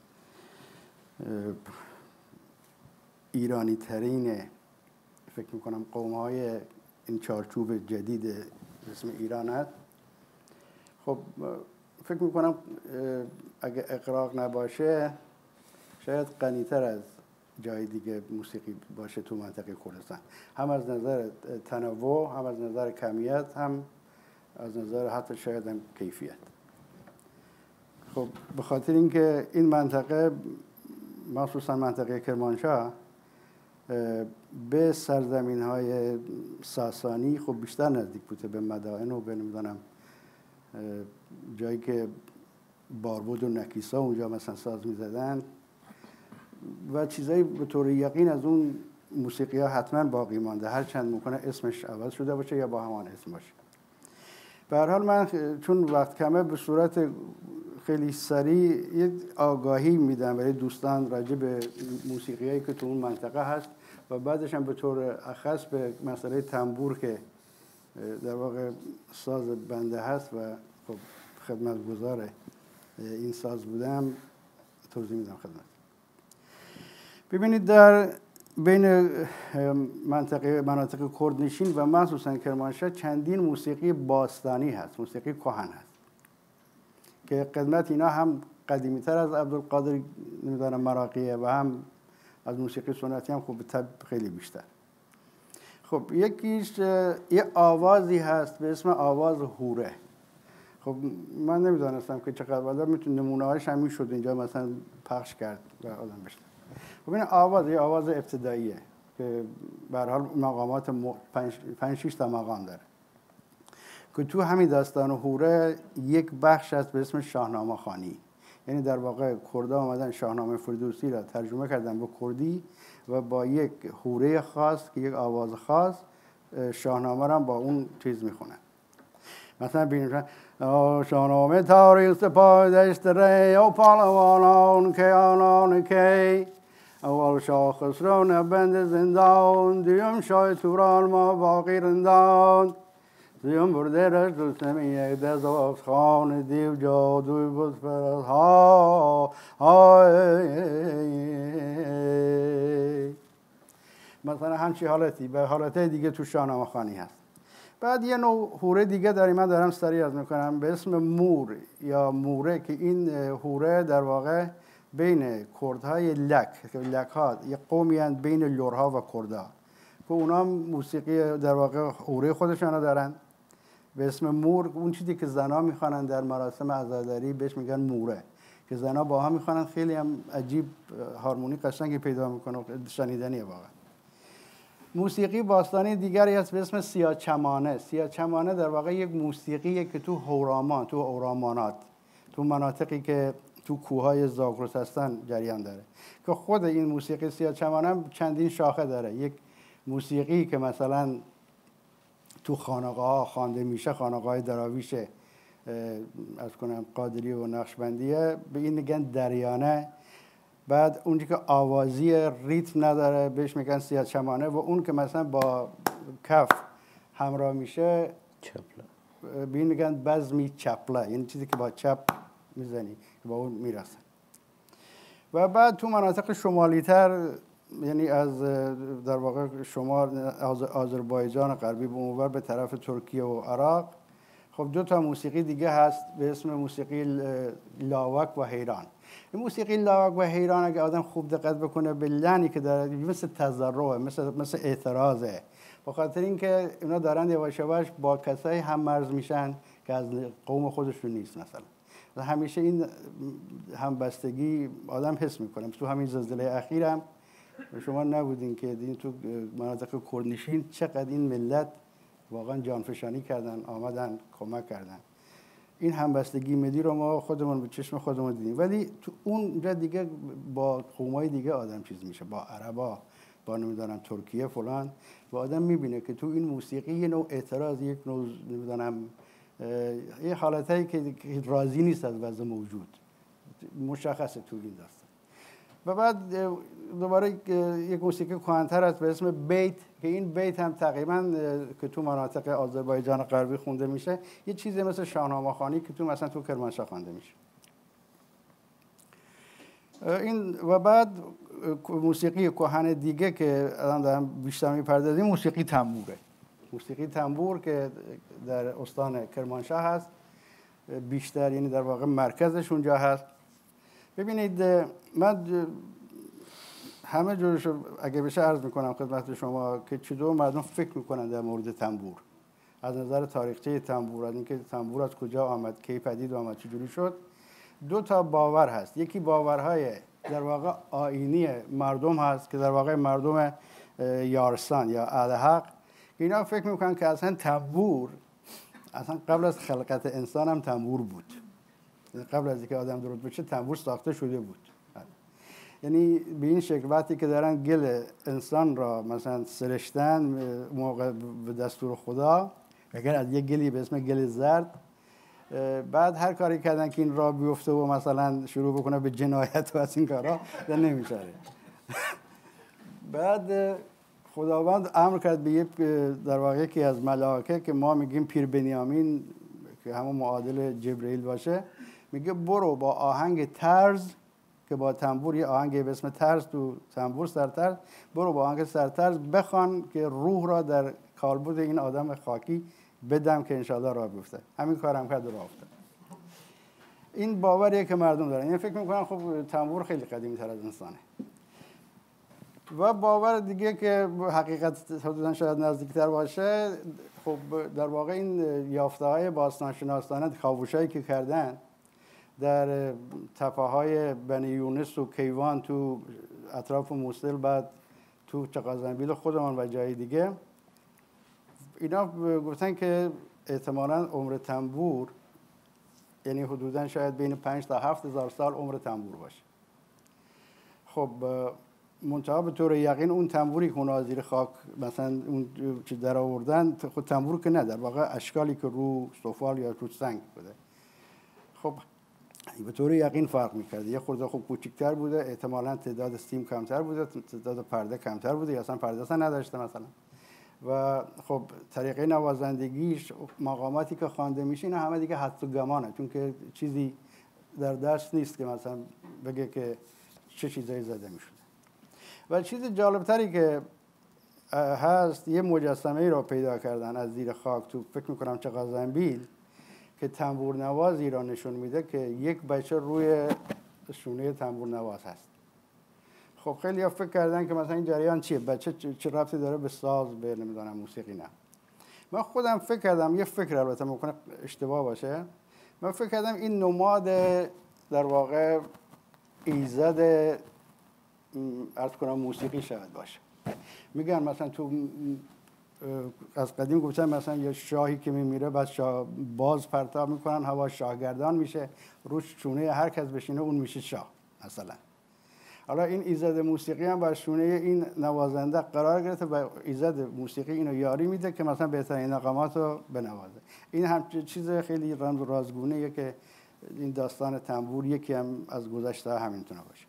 ایرانی ترین فکر میکنم قوم‌های این چارچوب جدید اسم ایران هست، خب فکر میکنم اگه اغراق نباشه شاید غنی‌تر از جای دیگه موسیقی باشه تو منطقه کردستان، هم از نظر تنوع، هم از نظر کمیت، هم از نظر حتی شاید هم کیفیت. خب به خاطر اینکه این منطقه مخصوصا منطقه کرمانشاه به سرزمین‌های ساسانی خب بیشتر نزدیک بوده، به مدائن و به نمیدونم جایی که باربود و نکیسا اونجا مثلا ساز می‌زدن و چیزایی به طور یقین از اون موسیقی ها حتما باقی مانده، هر چند ممکنه اسمش عوض شده باشه یا با همان اسم باشه. به هر حال من چون وقت کمه به صورت خیلی سریع یه آگاهی میدم برای دوستان راجع به موسیقیایی که تو اون منطقه هست و بعدش هم به طور اخص به مسئله تنبور که در واقع ساز بنده هست و خب خدمتگزار این ساز بودم توضیح میدم خدمت. ببینید در بین مناطق کردنشین و مخصوصا کرمانشاه چندین موسیقی باستانی هست، موسیقی کهن هست که قدمت اینا هم قدیمی تر از عبدالقادر نمیدونم مراقیه و هم از موسیقی سنتی هم خب خیلی بیشتر. خب یکیش یه آوازی هست به اسم آواز هوره. خب من نمیدونستم که چقدر ولی میتونه نمونه هاش همین شد اینجا مثلا پخش کرد و آدم بشنوه. خب این آواز یه آواز ابتداییه که به هر حال مقامات 5-6 تا مقام داره که تو همین داستان هوره یک بخش هست به اسم شاهنامه خوانی. یعنی در واقع کردا آمدن شاهنامه فردوسی را ترجمه کردن به کردی و با یک هوره خاص که یک آواز خاص شاهنامه را با اون چیز میخونن. مثلا ببینید شاهنامه تاریخ سپاه دشت ری و پهلوانان که آنان کی اول شاه خسرو نبند زندان دوم شاه توران ما باقی رندان زیم برده رشت رستمی یک دست آفت خان دیو جادوی بود فرد ها مثلا همچی حالتی به حالته دیگه تو شاهنامه خوانی هست. بعد یه نوع هوره دیگه داریم، من دارم سریع از میکنم به اسم مور یا موره که این هوره در واقع بین کردهای لک ها یه قومی هستند بین لرها و کردا که اونا موسیقی در واقع هوره خودشون دارن به اسم مور. اون چیزی که زنا میخوانن در مراسم عزاداری بهش میگن موره که زنا با هم میخوانن، خیلی هم عجیب هارمونی قشنگی پیدا میکنه، شنیدنیه واقعا. موسیقی باستانی دیگری هست به اسم سیاچمانه. سیاچمانه در واقع یک موسیقیه که تو هورامان، تو اورامانات، تو مناطقی که تو کوههای زاگرس هستن جریان داره که خود این موسیقی سیاچمانه چندین شاخه داره. یک موسیقی که مثلا تو خانقاه خوانده میشه، خانقاه دراویش از کنم قادری و نقشبندیه، به این میگن دریانه. بعد اونی که آوازی ریتم نداره بهش میگن سیاچمانه و اون که مثلا با کف همراه میشه چپله، به این میگن بزمی چپله، یعنی چیزی که با چپ میزنی که با اون میرسن. و بعد تو مناطق شمالی تر یعنی از در واقع شمال آذربایجان غربی به اونور به طرف ترکیه و عراق خب دو تا موسیقی دیگه هست به اسم موسیقی لاوک و حیران. این موسیقی لاوک و حیران اگه آدم خوب دقت بکنه به لحنی که داره مثل تضرعه، مثل اعتراضه، به خاطر اینکه اونا دارن یواش یواش با کسایی هم مرز میشن که از قوم خودشون نیست. مثلا همیشه این همبستگی آدم حس میکنه. تو همین زلزله اخیرم شما نبودین که دیدین تو مناطق کردنشین چقدر این ملت واقعا جانفشانی کردن، آمدن کمک کردن. این همبستگی ملی رو ما خودمون به چشم خودمون دیدیم، ولی تو اونجا دیگه با قومای دیگه آدم چیز میشه، با عربا، با نمیدونم ترکیه فلان، و آدم میبینه که تو این موسیقی یه نوع اعتراض، یک نوع نمیدونم یه حالتایی که راضی نیست از وضع موجود مشخصه تو این داستان. و بعد دوباره یک موسیقی کهن‌تر است به اسم بیت که این بیت هم تقریبا که تو مناطق آذربایجان غربی خونده میشه، یه چیزی مثل شاهنامه خوانی که تو مثلا تو کرمانشاه خوانده میشه. این و بعد موسیقی کهن دیگه که الان دارم بیشتر میپردازیم موسیقی تنبوره. موسیقی تنبور که در استان کرمانشاه هست بیشتر، یعنی در واقع مرکزش اونجا هست. ببینید من همه جورش اگه بشه عرض میکنم خدمت شما که چطور مردم فکر میکنن در مورد تنبور از نظر تاریخچه تنبور، از اینکه تنبور از کجا آمد، کی پدید آمد، چجوری شد. دو تا باور هست. یکی باورهای در واقع آیینی مردم هست که در واقع مردم یارسان یا اهل حق، اینا فکر میکنن که اصلا تنبور اصلا قبل از خلقت انسان هم تنبور بود. قبل از اینکه آدم درست بشه تنبور ساخته شده بود. یعنی به این شکل وقتی که دارن گل انسان را مثلا سرشتن موقع به دستور خدا، اگر از یه گلی به اسم گل زرد، بعد هر کاری کردن که این راه بیفته و مثلا شروع بکنه به جنایت و از این کارا نمیشه. بعد خداوند امر کرد به یک در واقع که از ملائکه که ما میگیم پیر بنیامین که همون معادل جبرئیل باشه، میگه برو با آهنگ طرز که با تنبور، یه آهنگ به اسم طرز تو تنبور سرطرز، برو با آهنگ سرطرز بخوان که روح را در کالبد این آدم خاکی بدم که انشاءالله راه بیفته. همین کارم کرد و راه افتاد. این باوریه که مردم دارن. این فکر میکنن خب تنبور خیلی قدیمی تر از انسانه. و باور دیگه که حقیقت حدوداً شاید نزدیکتر باشه، خب در واقع این یافته‌های باستانشناسانه، کاوشایی که کردن در تپه‌های بنی یونس و کیوان تو اطراف موصل، بعد تو چغازنبیل خودمان و جای دیگه، اینا گفتن که احتمالاً عمر تنبور یعنی حدوداً شاید بین 5 تا 7 هزار سال عمر تنبور باشه. خب منتها به طور یقین اون تنبوری که اونا زیر خاک مثلا اون چی در آوردن، خود تنبور که نه، در واقع اشکالی که رو سفال یا رو سنگ بوده، خب به طور یقین فرق میکرده. یه خورده خوب کوچیک‌تر بوده، احتمالاً تعداد سیم کمتر بوده، تعداد پرده کمتر بوده، یا اصلا پرده اصلا نداشته مثلا. و خب طریقه نوازندگیش، مقاماتی که خوانده میشه، اینا همه دیگه حدس و گمانه، چون که چیزی در دست نیست که مثلا بگه که چه چیزایی زده میشده. و چیز جالبتری که هست، یه مجسمه ای را پیدا کردن از زیر خاک تو فکر میکنم چغازنبیل که تنبور نوازی را نشون میده که یک بچه روی شونه تنبور نواز هست. خب خیلی ها فکر کردن که مثلا این جریان چیه، بچه چه ربطی داره به ساز، به نمیدونم موسیقی؟ نه. من خودم فکر کردم، یه فکر البته ممکنه اشتباه باشه، من فکر کردم این نماد در واقع ایزد عرض کنم موسیقی شاید باشه. میگن مثلا تو از قدیم گفتن مثلا یه شاهی که میمیره بعد باز پرتاب میکنن، هوا شاهگردان میشه، روش شونه هر کس بشینه اون میشه شاه مثلا. حالا این ایزد موسیقی هم بر شونه این نوازنده قرار گرفته و ایزد موسیقی اینو یاری میده که مثلا بهترین مقامات رو بنوازه. این هم چیز خیلی رمز و رازگونه‌ایه که این داستان تنبور یکی هم از گذشته همینطوره باشه.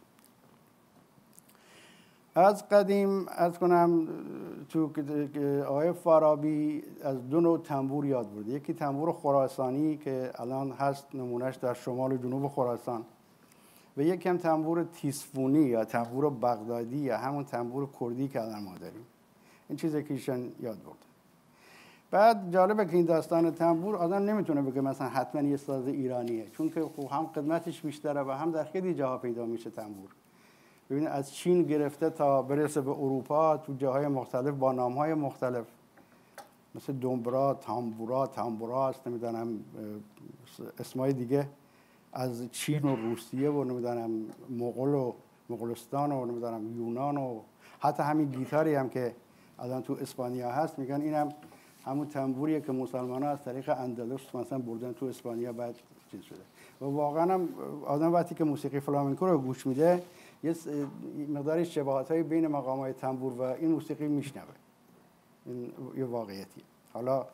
از قدیم از کنم تو آقای فارابی از دو نوع تنبور یاد برده. یکی تنبور خراسانی که الان هست نمونهش در شمال و جنوب خراسان، و یکی هم تنبور تیسفونی یا تنبور بغدادی یا همون تنبور کردی که الان ما داریم. این چیزی که ایشان یاد برده. بعد جالبه که این داستان تنبور آدم نمیتونه بگه مثلا حتما یه ساز ایرانیه، چون که خب هم قدمتش بیشتره و هم در خیلی جاها پیدا میشه تنبور. ببینید از چین گرفته تا برسه به اروپا تو جاهای مختلف با نامهای مختلف، مثل دنبرا، تامبورا، تامبوراست، نمیدونم اسمای دیگه، از چین و روسیه و نمیدونم مغول و مغولستان و نمیدونم یونان و حتی همین گیتاری هم که الان تو اسپانیا هست، میگن اینم همون تنبوریه که مسلمان‌ها از طریق اندلس مثلا بردن تو اسپانیا بعد چیز شده. و واقعا هم آدم وقتی که موسیقی فلامنکو رو گوش میده یه مقداری شباهت‌های بین مقام‌های تنبور و این موسیقی میشنوه. این یه واقعیتیه. حالا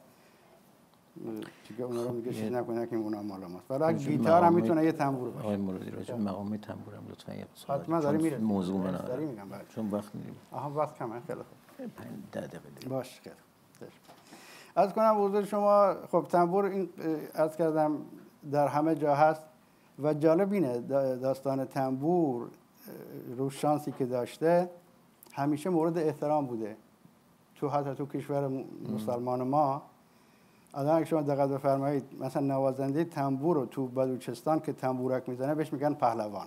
دیگه اونا رو میگه چیز نکنه که اونا مال ماست. ولی گیتار هم میتونه یه تنبور باشه. آقای مرادی راجع به مقام تنبور هم لطفاً یه سوال. حتما داری میره. موضوع من داری میگم بعد. چون وقت میریم. آها وقت کمه. خیلی خوب. 10 دقیقه. باشه خیلی. عرض کنم حضور شما، خب تنبور این عرض کردم در همه جا هست و جالب اینه داستان تنبور رو شانسی که داشته همیشه مورد احترام بوده تو حتی تو کشور مسلمان ما. الان اگه شما دقت بفرمایید مثلا نوازنده تنبور رو تو بلوچستان که تنبورک میزنه بهش میگن پهلوان،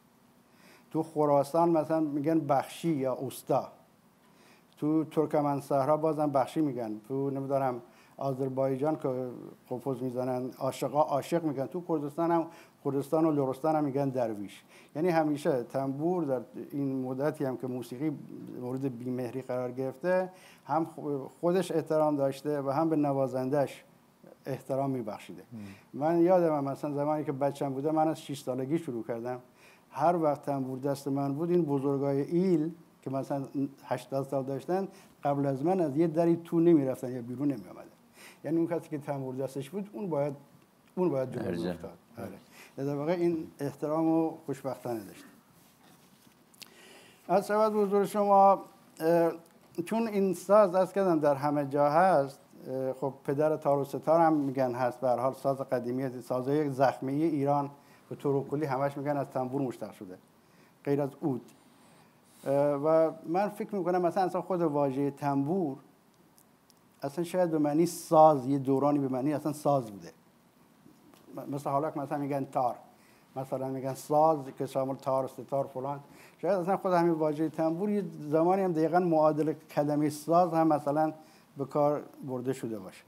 تو خراسان مثلا میگن بخشی یا اوستا، تو ترکمنصحرا بازم بخشی میگن، تو نمیدونم آذربایجان که قفوز میزنن عاشقا عاشق میگن، تو کردستان هم کردستان و لرستان هم میگن درویش. یعنی همیشه تنبور در این مدتی هم که موسیقی مورد بیمهری قرار گرفته هم خودش احترام داشته و هم به نوازندش احترام میبخشیده. من یادم مثلا زمانی که بچم بودم، من از 6 سالگی شروع کردم، هر وقت تنبور دست من بود این بزرگای ایل که مثلا 80 سال داشتن قبل از من از یه دری تو نمیرفتن یا بیرون نمی آمدن. یعنی اون کسی که تنبور دستش بود اون باید جلو افتاد. در واقع این احترام و خوشبختانه داشت. از شود حضور شما، چون این ساز از کردم در همه جا هست، خب پدر تار و ستار هم میگن هست، به هر حال ساز قدیمی، سازهای زخمی ایران به طور کلی همش میگن از تنبور مشتق شده غیر از عود. و من فکر میکنم مثلا خود واژه تنبور اصلا شاید به معنی ساز، یه دورانی به معنی اصلا ساز بوده. مثل حالا که مثلا میگن تار، مثلا میگن ساز که شامل تار و ستار فلان، شاید اصلا خود همین واژه تنبور یه زمانی هم دقیقاً معادل کلمه ساز هم مثلا به کار برده شده باشه.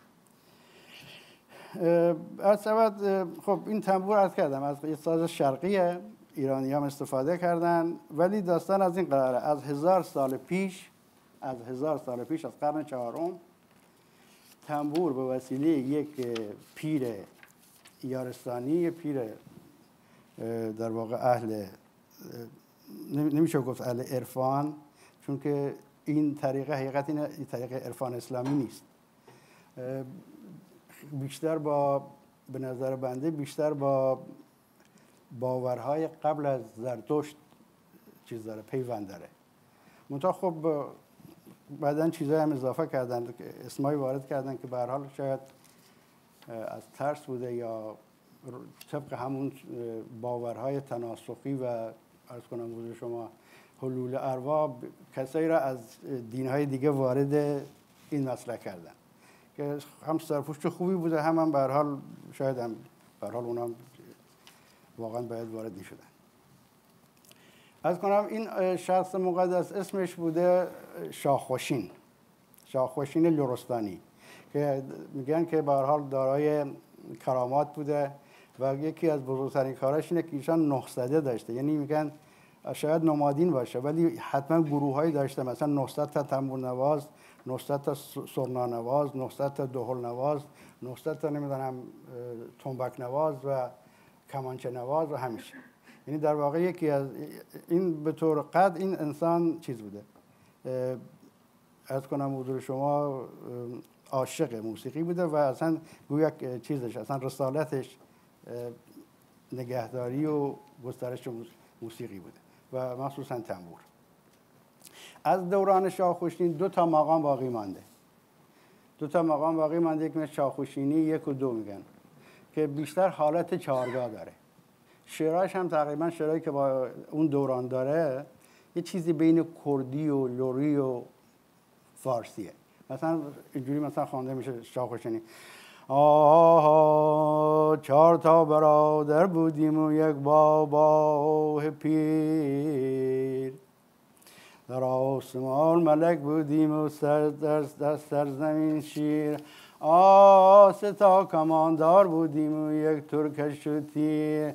خب این تنبور عرض کردم از یه ساز شرقی ایرانی هم استفاده کردن، ولی داستان از این قراره. از 1000 سال پیش از قرن چهارم تنبور به وسیله یک پیر یارستانی، پیر در واقع اهل، نمیشه گفت اهل عرفان، چون که این طریقه حقیقت این طریقه عرفان اسلامی نیست، بیشتر به نظر بنده بیشتر با باورهای قبل از زرتشت چیز داره، پیوند داره. منتها خب بعدن چیزایی هم اضافه کردن، اسمایی وارد کردن که به هر حال شاید از ترس بوده یا طبق همون باورهای تناسخی و عرض کنم حضور شما حلول ارواح، کسایی را از دینهای دیگه وارد این مسئله کردن که هم سرپوشت خوبی بوده، هم به هر حال شاید هم به هر حال اونا واقعا باید وارد می‌شدن. عرض کنم این شخص مقدس اسمش بوده شاهخوشین لرستانی، که میگن که به هر حال دارای کرامات بوده و یکی از بزرگترین کاراش اینه که ایشان 900 داشته، یعنی میگن شاید نمادین باشه ولی حتما گروهایی داشته، مثلا 900 تا تنبور نواز، 900 تا سرنا نواز، 900 تا دهل نواز، 900 تا نمیدونم تنبک نواز و کمانچه نواز و همیشه. یعنی در واقع یکی از این به طور قد این انسان چیز بوده، عرض کنم حضور شما عاشق موسیقی بوده و اصلا گویا چیزش اصلا رسالتش نگهداری و گسترش موسیقی بوده و مخصوصا تنبور. از دوران شاهخوشین 2 مقام باقی مانده. 2 مقام باقی مانده، یک مثل شاهخوشینی 1 و 2 میگن که بیشتر حالت چهارگاه داره. شعراش هم تقریبا شعرهایی که با اون دوران داره یه چیزی بین کردی و لری و فارسیه. مثلا اینجوری مثلا خوانده میشه شاهخوشینی: 4 تا برادر بودیم و یک بابا پیر، در آسمان ملک بودیم و در سرزمین شیر، 3 تا کماندار بودیم و یک ترکش و تیر.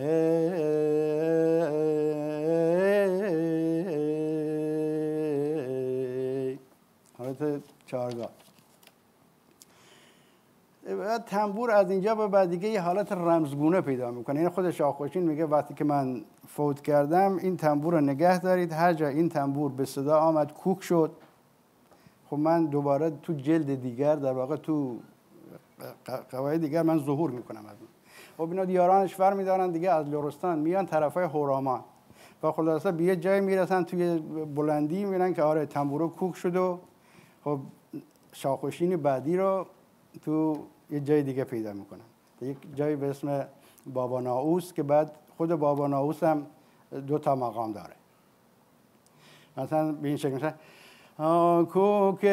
حالت چهارگاه. تنبور از اینجا به بعد دیگه یه حالت رمزگونه پیدا میکنه. این خود شاهخوشین میگه وقتی که من فوت کردم این تنبور رو نگه دارید، هر جا این تنبور به صدا آمد کوک شد، خب من دوباره تو جلد دیگر، در واقع تو قواعد دیگر من ظهور میکنم از اون. خب اینا یارانش ور میدارن دیگه، از لرستان میان طرفای هورامان و خلاصه به یه جای میرسن توی بلندی، میبینن که آره تنبورو کوک شد و خب شاهخوشین بعدی رو تو یه جای دیگه پیدا میکنن، یک جایی به اسم بابا ناوس که بعد خود بابا ناوس هم 2 مقام داره. مثلا به این شکل میشه: کوک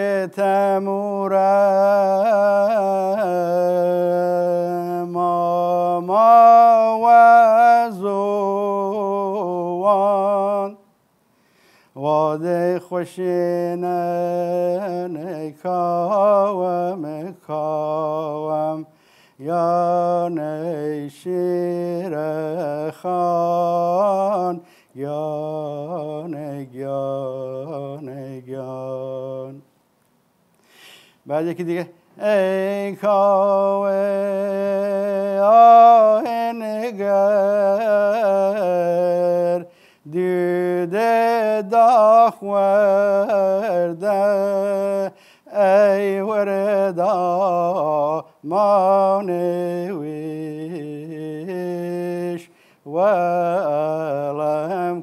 تمورم ما وزوان واده خوشینن کاوم کاوم یا نیشیر خان یا نگیان. بعد یکی دیگه: ای کاوه آهنگر دیده داخ ورده ای ورده مانویش و علم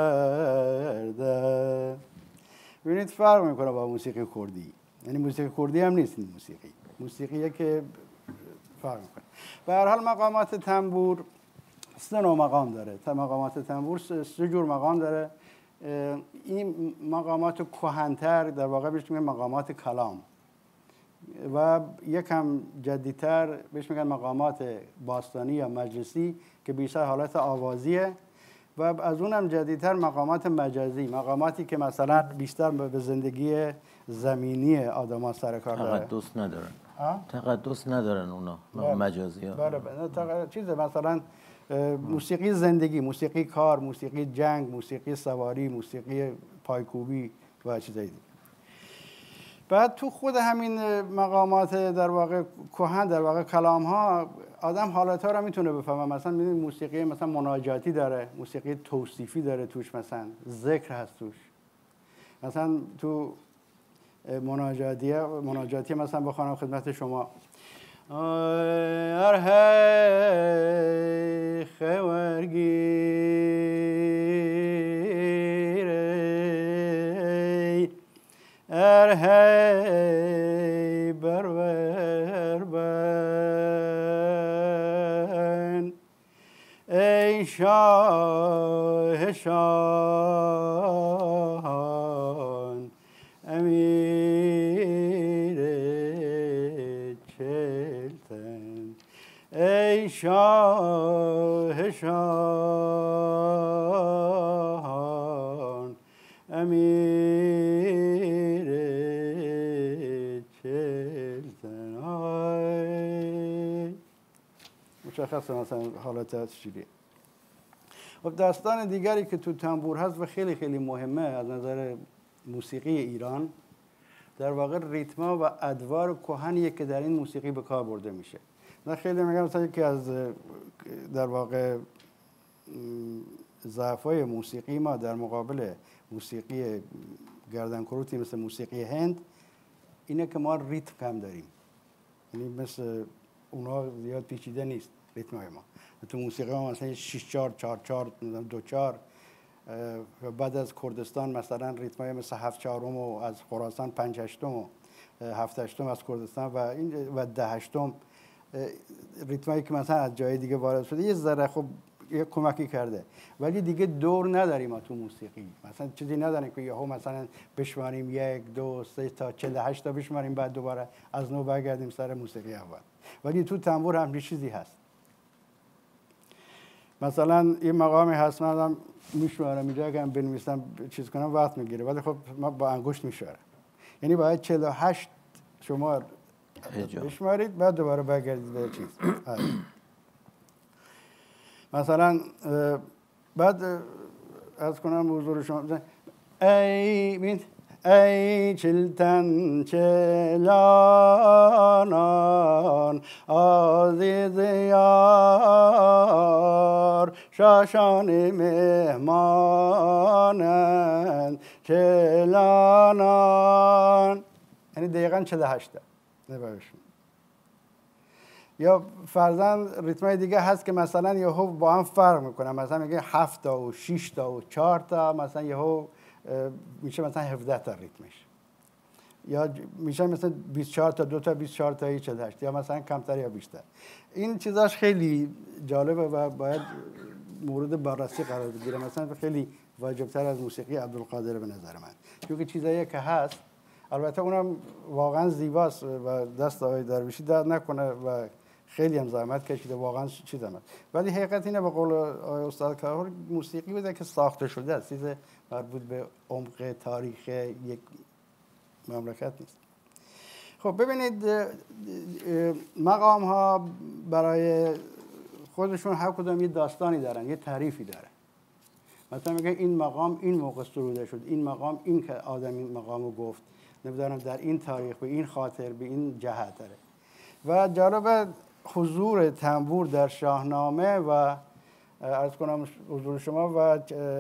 کرده. ببینید فرق میکنه با موسیقی کردی. یعنی موسیقی کردی هم نیست این موسیقیه که فرق میکنه. به هر حال مقامات تنبور 3 نوع مقام داره. مقامات تنبور 3 جور مقام داره. این مقامات کهن‌تر در واقع بهش میگن مقامات کلام و یکم جدیدتر بهش میگن مقامات باستانی یا مجلسی که بیشتر حالت آوازیه و از اونم جدیدتر مقامات مجازی، مقاماتی که مثلا بیشتر به زندگی زمینی آدم‌ها سر کار داره. تقدس ندارن اونا مجازی ها. بله چیزه مثلا موسیقی زندگی، موسیقی کار، موسیقی جنگ، موسیقی سواری، موسیقی پایکوبی و چیزایی دیگه. بعد تو خود همین مقامات در واقع کهن، در واقع کلام ها، آدم حالت ها رو میتونه بفهمه. مثلا میبینید موسیقی مثلا مناجاتی داره، موسیقی توصیفی داره توش، مثلا ذکر هست توش. مثلا تو مناجاتی مثلا بخوانم خدمت شما ارهی خورگیری ارهی بربربن ای شاه شاهان امیر چلتن ای شاه شاهان امیر چلتن. مشخصه مثلا حالت چجوریه. خب داستان دیگری که تو تنبور هست و خیلی خیلی مهمه از نظر موسیقی ایران، در واقع ریتما و ادوار کهنیه که در این موسیقی به کار برده میشه. من خیلی میگم مثلا یکی از در واقع ضعف‌های موسیقی ما در مقابل موسیقی گردنکروتی مثل موسیقی هند اینه که ما ریتم کم داریم. یعنی مثل اونها زیاد پیچیده نیست ریتمای ما. تو موسیقی ما مثلا 6/4 4/4 2/4 و بعد از کردستان مثلا ریتمای مثل 7/4 و از خراسان 5/8 و 7/8 از کردستان و این و 10/8 ریتمایی که مثلا از جای دیگه وارد شده یه ذره خب یه کمکی کرده، ولی دیگه دور نداریم ما تو موسیقی. مثلا چیزی نداریم که یهو مثلا بشماریم 1 2 3 تا 48 تا بشماریم بعد دوباره از نو برگردیم سر موسیقی اول. ولی تو تنبور هم چیزی هست. مثلا یه مقامی هست من میشمارم اینجا اگه بنویسم چیز کنم وقت میگیره، ولی خب ما با انگشت میشمارم. یعنی باید 48 شما بشمارید بعد دوباره برگردید به چیز. مثلا بعد از کنم حضور شما ای چلتن چلانان عزیز یار شاشان مهمانند چلانان، یعنی دقیقاً 48 نبایشون. یا فرضاً ریتمای دیگه هست که مثلا یهو با هم فرق میکنه، مثلا میگه 7 تا و 6 تا و 4 تا، مثلا یهو میشه مثلا 17 تا ریتمش، یا میشه مثلا 24 تا 2 تا 24 تا 48، یا مثلا کمتر یا بیشتر. این چیزاش خیلی جالبه و باید مورد بررسی قرار بگیره. مثلا خیلی واجبتر از موسیقی عبدالقادر به نظر من، چون چیزایی که هست البته اونم واقعا زیباست و دست آقای درویشی درد نکنه و خیلی هم زحمت کشیده، واقعا چی زحمت، ولی حقیقت اینه به قول آقای استاد کلهور موسیقی بوده که ساخته شده است، چیز مربوط به عمق تاریخ یک مملکت نیست. خب ببینید مقام ها برای خودشون هر کدام یه داستانی دارن، یه تعریفی دارن. مثلا میگه این مقام این موقع سروده شد، این مقام این که آدم این مقامو گفت، نمیدونم در این تاریخ به این خاطر به این جهت داره. و جالب حضور تنبور در شاهنامه و عرض کنم حضور شما و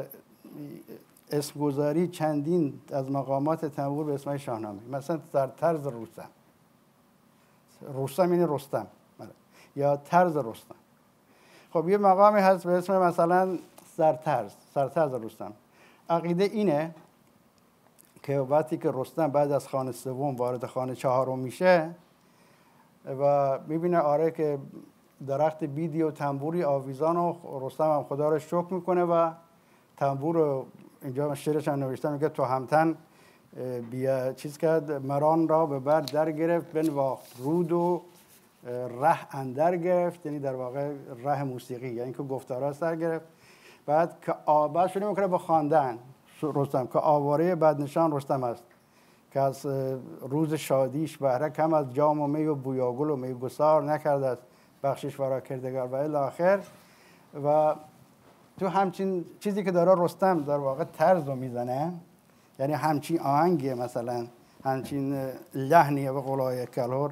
اسمگذاری چندین از مقامات تنبور به اسم شاهنامه، مثلا در طرز رستم رستم یعنی رستم یا طرز رستم. خب یه مقامی هست به اسم مثلا سرطرز رستم. عقیده اینه که وقتی که رستم بعد از خان سوم وارد خان چهارم میشه و میبینه آره که درخت بیدی و تنبوری آویزان و رستم هم خدا رو شکر میکنه و تنبور رو اینجا شعرش هم نوشته میگه تو همتن بیا چیز کرد مران را به بر در گرفت بنواخت رود و ره اندر گرفت، یعنی در واقع ره موسیقی، یعنی که گفتارا سر گرفت. بعد که بعد شروع میکنه با خواندن رستم که آواره بدنشان رستم است که از روز شادیش بهره کم از جام و می و بویاگل و میگسار نکرده است بخشش ورا کردگار و الی آخر. و تو همچین چیزی که داره رستم در واقع طرز رو میزنه، یعنی همچین آهنگیه، مثلا همچین لحنیه به قول آقای کلهور.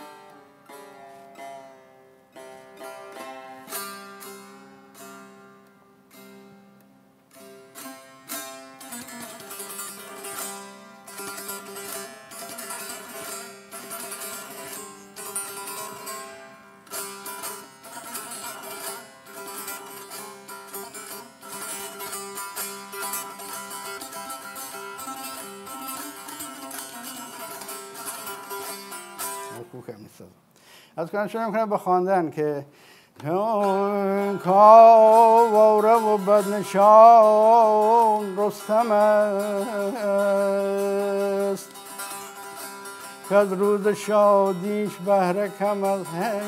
از کنم شروع میکنم به خواندن که کاواره و بدنشان رستم است که از روز شادیش بهره کم از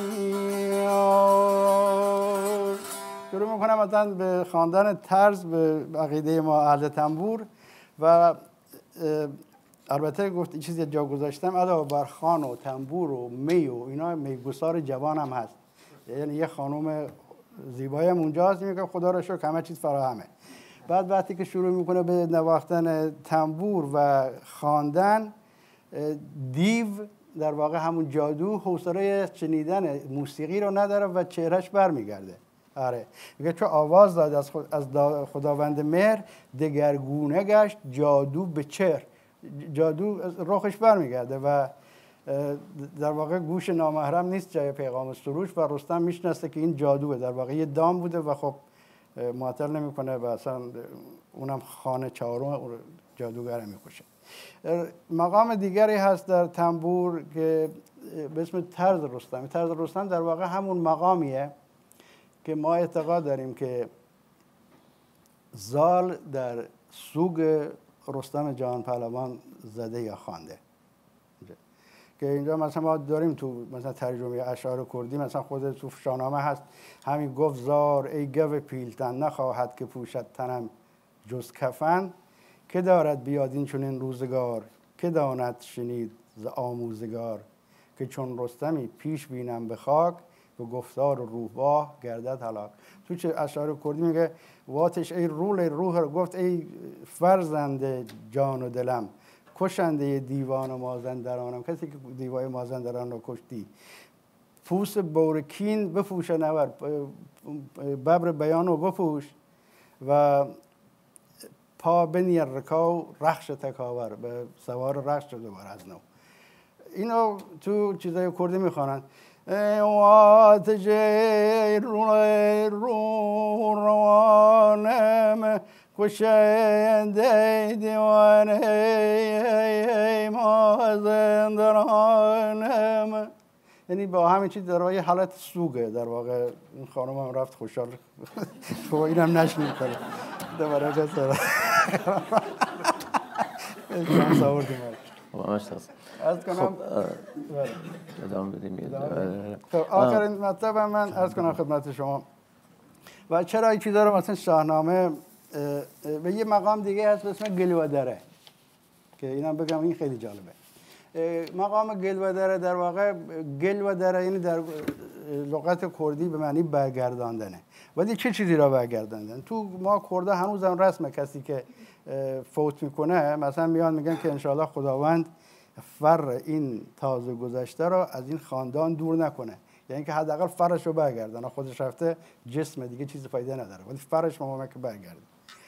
هیار. شروع میکنم مثلا به خواندن طرز به عقیده ما اهل تنبور و البته گفت این چیزی جا گذاشتم علاوه بر خوان و تنبور و می و اینا میگسار جوان هم هست، یعنی یه خانم زیبایی هم اونجاست، میگه خدا رو شکر همه چیز فراهمه. بعد وقتی که شروع میکنه به نواختن تنبور و خواندن، دیو در واقع همون جادو حوصله شنیدن موسیقی رو نداره و چهرهش برمیگرده. آره میگه چون آواز داد از خداوند مهر دگرگونه گشت جادو به چهر، جادو رخش برمیگرده و در واقع گوش نامحرم نیست جای پیغام سروش و رستم میشناسه که این جادوه، در واقع یه دام بوده و خب معطل نمیکنه و اصلا اونم خانه چهارم جادوگر میکشه. مقام دیگری هست در تنبور که به اسم طرز رستم. طرز رستم در واقع همون مقامیه که ما اعتقاد داریم که زال در سوگ رستم جهان پهلوان زده یا خوانده. که اینجا مثلا ما داریم تو مثلا ترجمه اشعار کردی، مثلا خود تو شاهنامه هست همین گفت زار ای گو پیلتن نخواهد که پوشد تنم جز کفن، که دارد بیاد این چنین روزگار که داند شنید ز آموزگار، که چون رستمی پیش بینم به خاک و گفتار و روحباه گردد هلاک. تو چه اشعار کردی میگه واتش ای روح رو گفت ای فرزند جان و دلم، کشنده دیوان و مازندرانم، کسی که دیوای مازندران رو کشتی، پوست بورکین بپوشه نور، ببر بیان رو بپوش و پا بنیر رکاو رخش تکاور، به سوار رخش شده بار از نو. اینو تو چیزای کردی میخوانن. واتش روانم کشنده دیوانه مازندرانم، یعنی با همین چیز در واقع حالت سوگه. در واقع این خانم هم رفت خوشحال خب اینم نشنید کنه دوباره کسا شانس آوردیم از کنم ادامه بدیم. آخرین مطلب من عرض کنم خدمت شما و چرا این چیزا رو مثلا شاهنامه به یه مقام دیگه هست به اسم گلودره که اینم بگم این خیلی جالبه. مقام گلودره در واقع گلودره یعنی در لغت کردی به معنی برگرداندنه. ولی چه چیزی را برگرداندن؟ تو ما کرده هنوز هم رسمه کسی که فوت میکنه مثلا میان میگن که انشاءالله خداوند فر این تازه گذشته را از این خاندان دور نکنه، یعنی که حداقل فرش رو برگردن. خودش رفته جسم دیگه چیز فایده نداره ولی فرش مامامه که برگرده.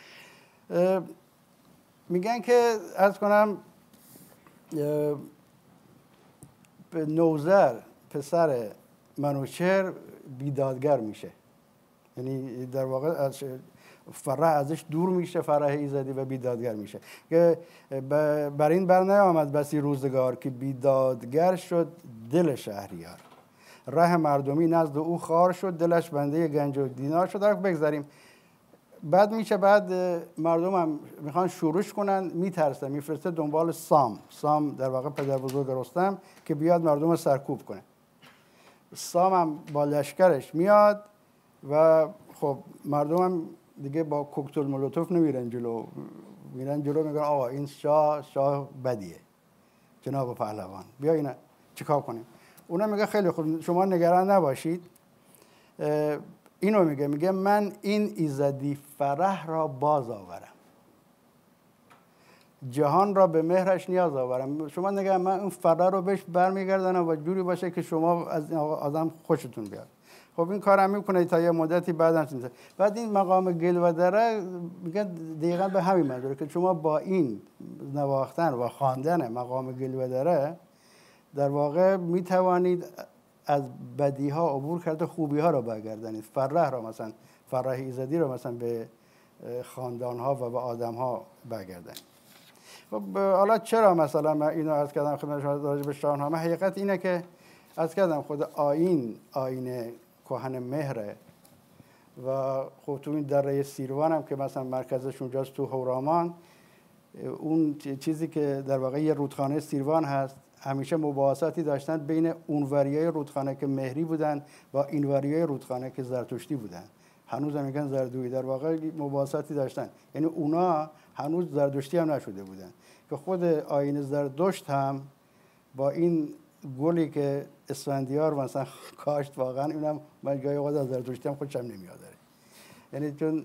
میگن که عرض کنم به نوذر پسر منوچهر بیدادگر میشه، یعنی در واقع از فرح ازش دور میشه، فرح ایزدی، و بیدادگر میشه. که بر این بر نیامد بسی روزگار که بیدادگر شد دل شهریار. ره مردمی نزد او خار شد، دلش بنده گنج و دینار شد. بگذاریم بعد میشه، بعد مردم هم میخوان شورش کنن، میترسن، میفرسته دنبال سام در واقع پدر بزرگ رستم که بیاد مردم رو سرکوب کنه. سام هم با لشکرش میاد و خب مردم هم دیگه با کوکتل مولوتوف نمیرن جلو، میرن جلو میگن آقا این شاه بدیه، جناب پهلوان بیا اینا چیکار کنیم. اونا میگه خیلی خوب شما نگران نباشید. اینو میگه من این ایزدی فرح را باز آورم، جهان را به مهرش نیاز آورم. شما نگه من اون فرح رو بهش برمیگردنم و جوری باشه که شما از آدم خوشتون بیاد. خب این کارم میکنه تا یه مدتی بعد این مقام گل و دره میگه دقیقا به همین منظوره که شما با این نواختن و خواندن مقام گل و دره در واقع میتوانید از بدی ها عبور کرده خوبی ها را برگردانید. فرح را مثلا فرح ایزدی را مثلا به خاندان ها و به آدم ها برگردانید. خب حالا چرا مثلا من اینو عرض کردم خدمت شما راجع به شاهنامه؟ حقیقت اینه که عرض کردم خود آیین کهن مهره و خب تو این دره سیروان هم که مثلا مرکزش اونجاست تو هورامان، اون چیزی که در واقع یه رودخانه سیروان هست، همیشه مباحثاتی داشتن بین اونوریای رودخانه که مهری بودن با اینوریای رودخانه که زرتشتی بودن. هنوز هم میگن زردویی. در واقع مباحثاتی داشتن، یعنی اونا هنوز زردشتی هم نشده بودن که خود آیین زردشت هم با این گلی که اسفندیار مثلا کاشت، واقعا اینم من گاهی اوقات از زردشتی هم خودشم نمیاد داره. یعنی چون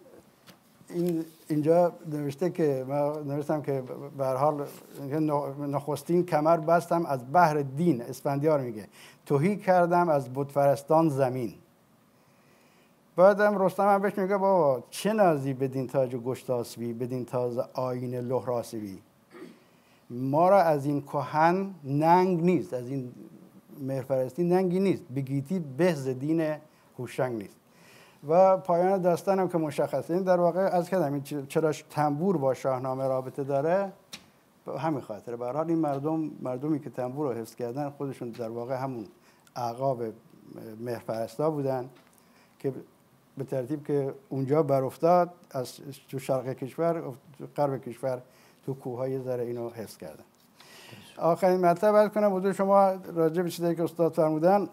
اینجا نوشته که من نوشتم که به هر حال نخستین کمر بستم از بحر دین، اسفندیار میگه تهی کردم از بتپرستان زمین. بعدم رستم هم بهش میگه بابا چه نازی بدین تاج گشتاسبی، بدین تاج آیین لهراسبی. ما را از این کهن ننگ نیست، از این مهرپرستی ننگی نیست، بگیتی بهز دین هوشنگ نیست. و پایان داستانم که مشخصه. این در واقع از کردم این چرا تنبور با شاهنامه رابطه داره، همین خاطره. به هر حال این مردمی که تنبور رو حفظ کردن خودشون در واقع همون اعقاب مهرپرستا بودن که به ترتیب که اونجا برافتاد از تو شرق کشور، تو غرب کشور، تو کوههای ذره اینو حفظ کردن. آخرین مطلب عرض کنم حضور شما راجع به چیزایی که استاد فرمودن.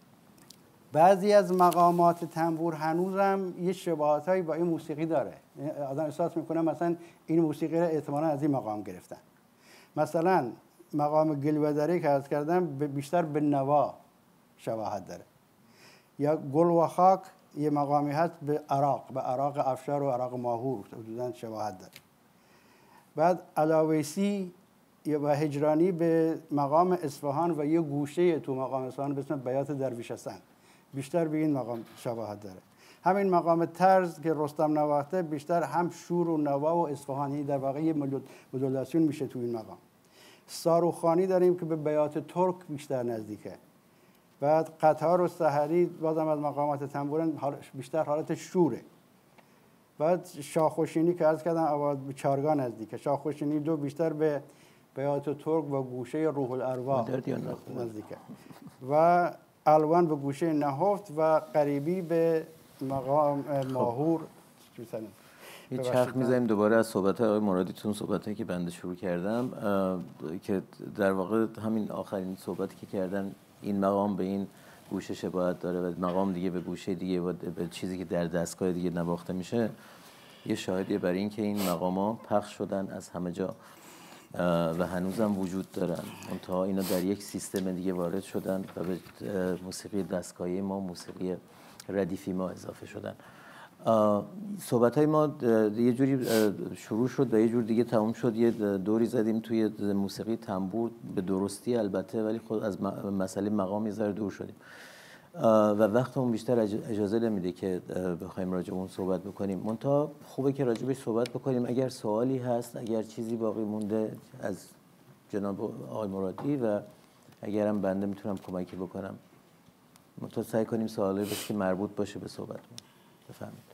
بعضی از مقامات تنبور هنوزم یه شباهتایی با این موسیقی داره. آدم احساس میکنه مثلا این موسیقی رو احتمالاً از این مقام گرفتن. مثلا مقام گلودری که عرض کردم بیشتر به نوا شباهت داره. یا گل و خاک یه مقامی هست به عراق افشار و عراق ماهور حدوداً شباهت داره. بعد علاویسی و هجرانی به مقام اصفهان و یه گوشه تو مقام اصفهان به اسم بیات درویش هستن، بیشتر به این مقام شباهت داره. همین مقام طرز که رستم نواخته بیشتر هم شور و نوا و اصفهانی در واقع یه مدولاسیون میشه تو این مقام. ساروخانی داریم که به بیات ترک بیشتر نزدیکه. بعد قطار و سحری بازم از مقامات تنبورن بیشتر حالت شوره. بعد شاخوشینی که عرض کردم آواز به چارگاه نزدیکه. شاخوشینی دو بیشتر به بیات ترک و گوشه روح الارواح نزدیکه. و الوان به گوشه نهفت و قریبی به مقام ماهور. یه چرخ می‌زنیم دوباره از صحبت آقای مرادیتون، صحبتایی که بنده شروع کردم که در واقع همین آخرین صحبتی که کردن، این مقام به این گوشه شباهت داره و مقام دیگه به گوشه دیگه و به چیزی که در دستگاه دیگه نواخته میشه. یه شاهدیه برای این که این مقام‌ها پخش شدن از همه جا و هنوزم وجود دارن. منتها اینا در یک سیستم دیگه وارد شدن و به موسیقی دستگاهی ما، موسیقی ردیفی ما اضافه شدن. صحبت‌های ما یه جوری شروع شد و یه جور دیگه تموم شد. یه دوری زدیم توی موسیقی تنبور به درستی البته، ولی خود از مسئله مقام یه ذره دور شدیم و وقتمون بیشتر اجازه نمیده که بخوایم راجع به اون صحبت بکنیم. منتها خوبه که راجع بهش صحبت بکنیم. اگر سوالی هست، اگر چیزی باقی مونده از جناب آقای مرادی و اگرم بنده میتونم کمکی بکنم. تو سعی کنیم سوالایی باشه که مربوط باشه به صحبتمون. بفهمید.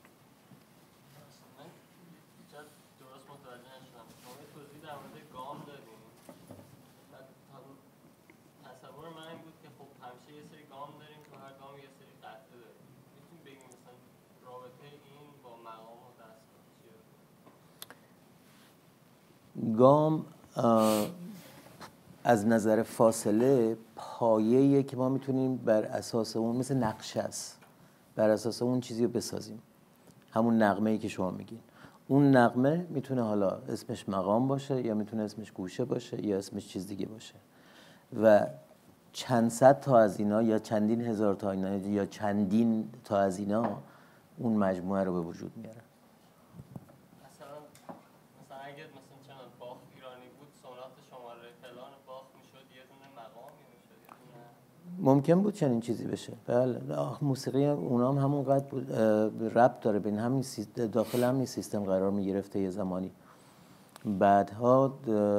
گام از نظر فاصله پایه‌ایه که ما میتونیم بر اساس اون، مثل نقشه است، بر اساس اون چیزی رو بسازیم. همون نغمه‌ای که شما میگین، اون نغمه میتونه حالا اسمش مقام باشه یا میتونه اسمش گوشه باشه یا اسمش چیز دیگه باشه و چند صد تا از اینا یا چندین هزار تا اینا یا چندین تا از اینا اون مجموعه رو به وجود میاره. ممکن بود چنین چیزی بشه. بله، موسیقی اونا هم همونقدر ربط داره بین همین داخل همین سیستم قرار میگرفته یه زمانی. بعدها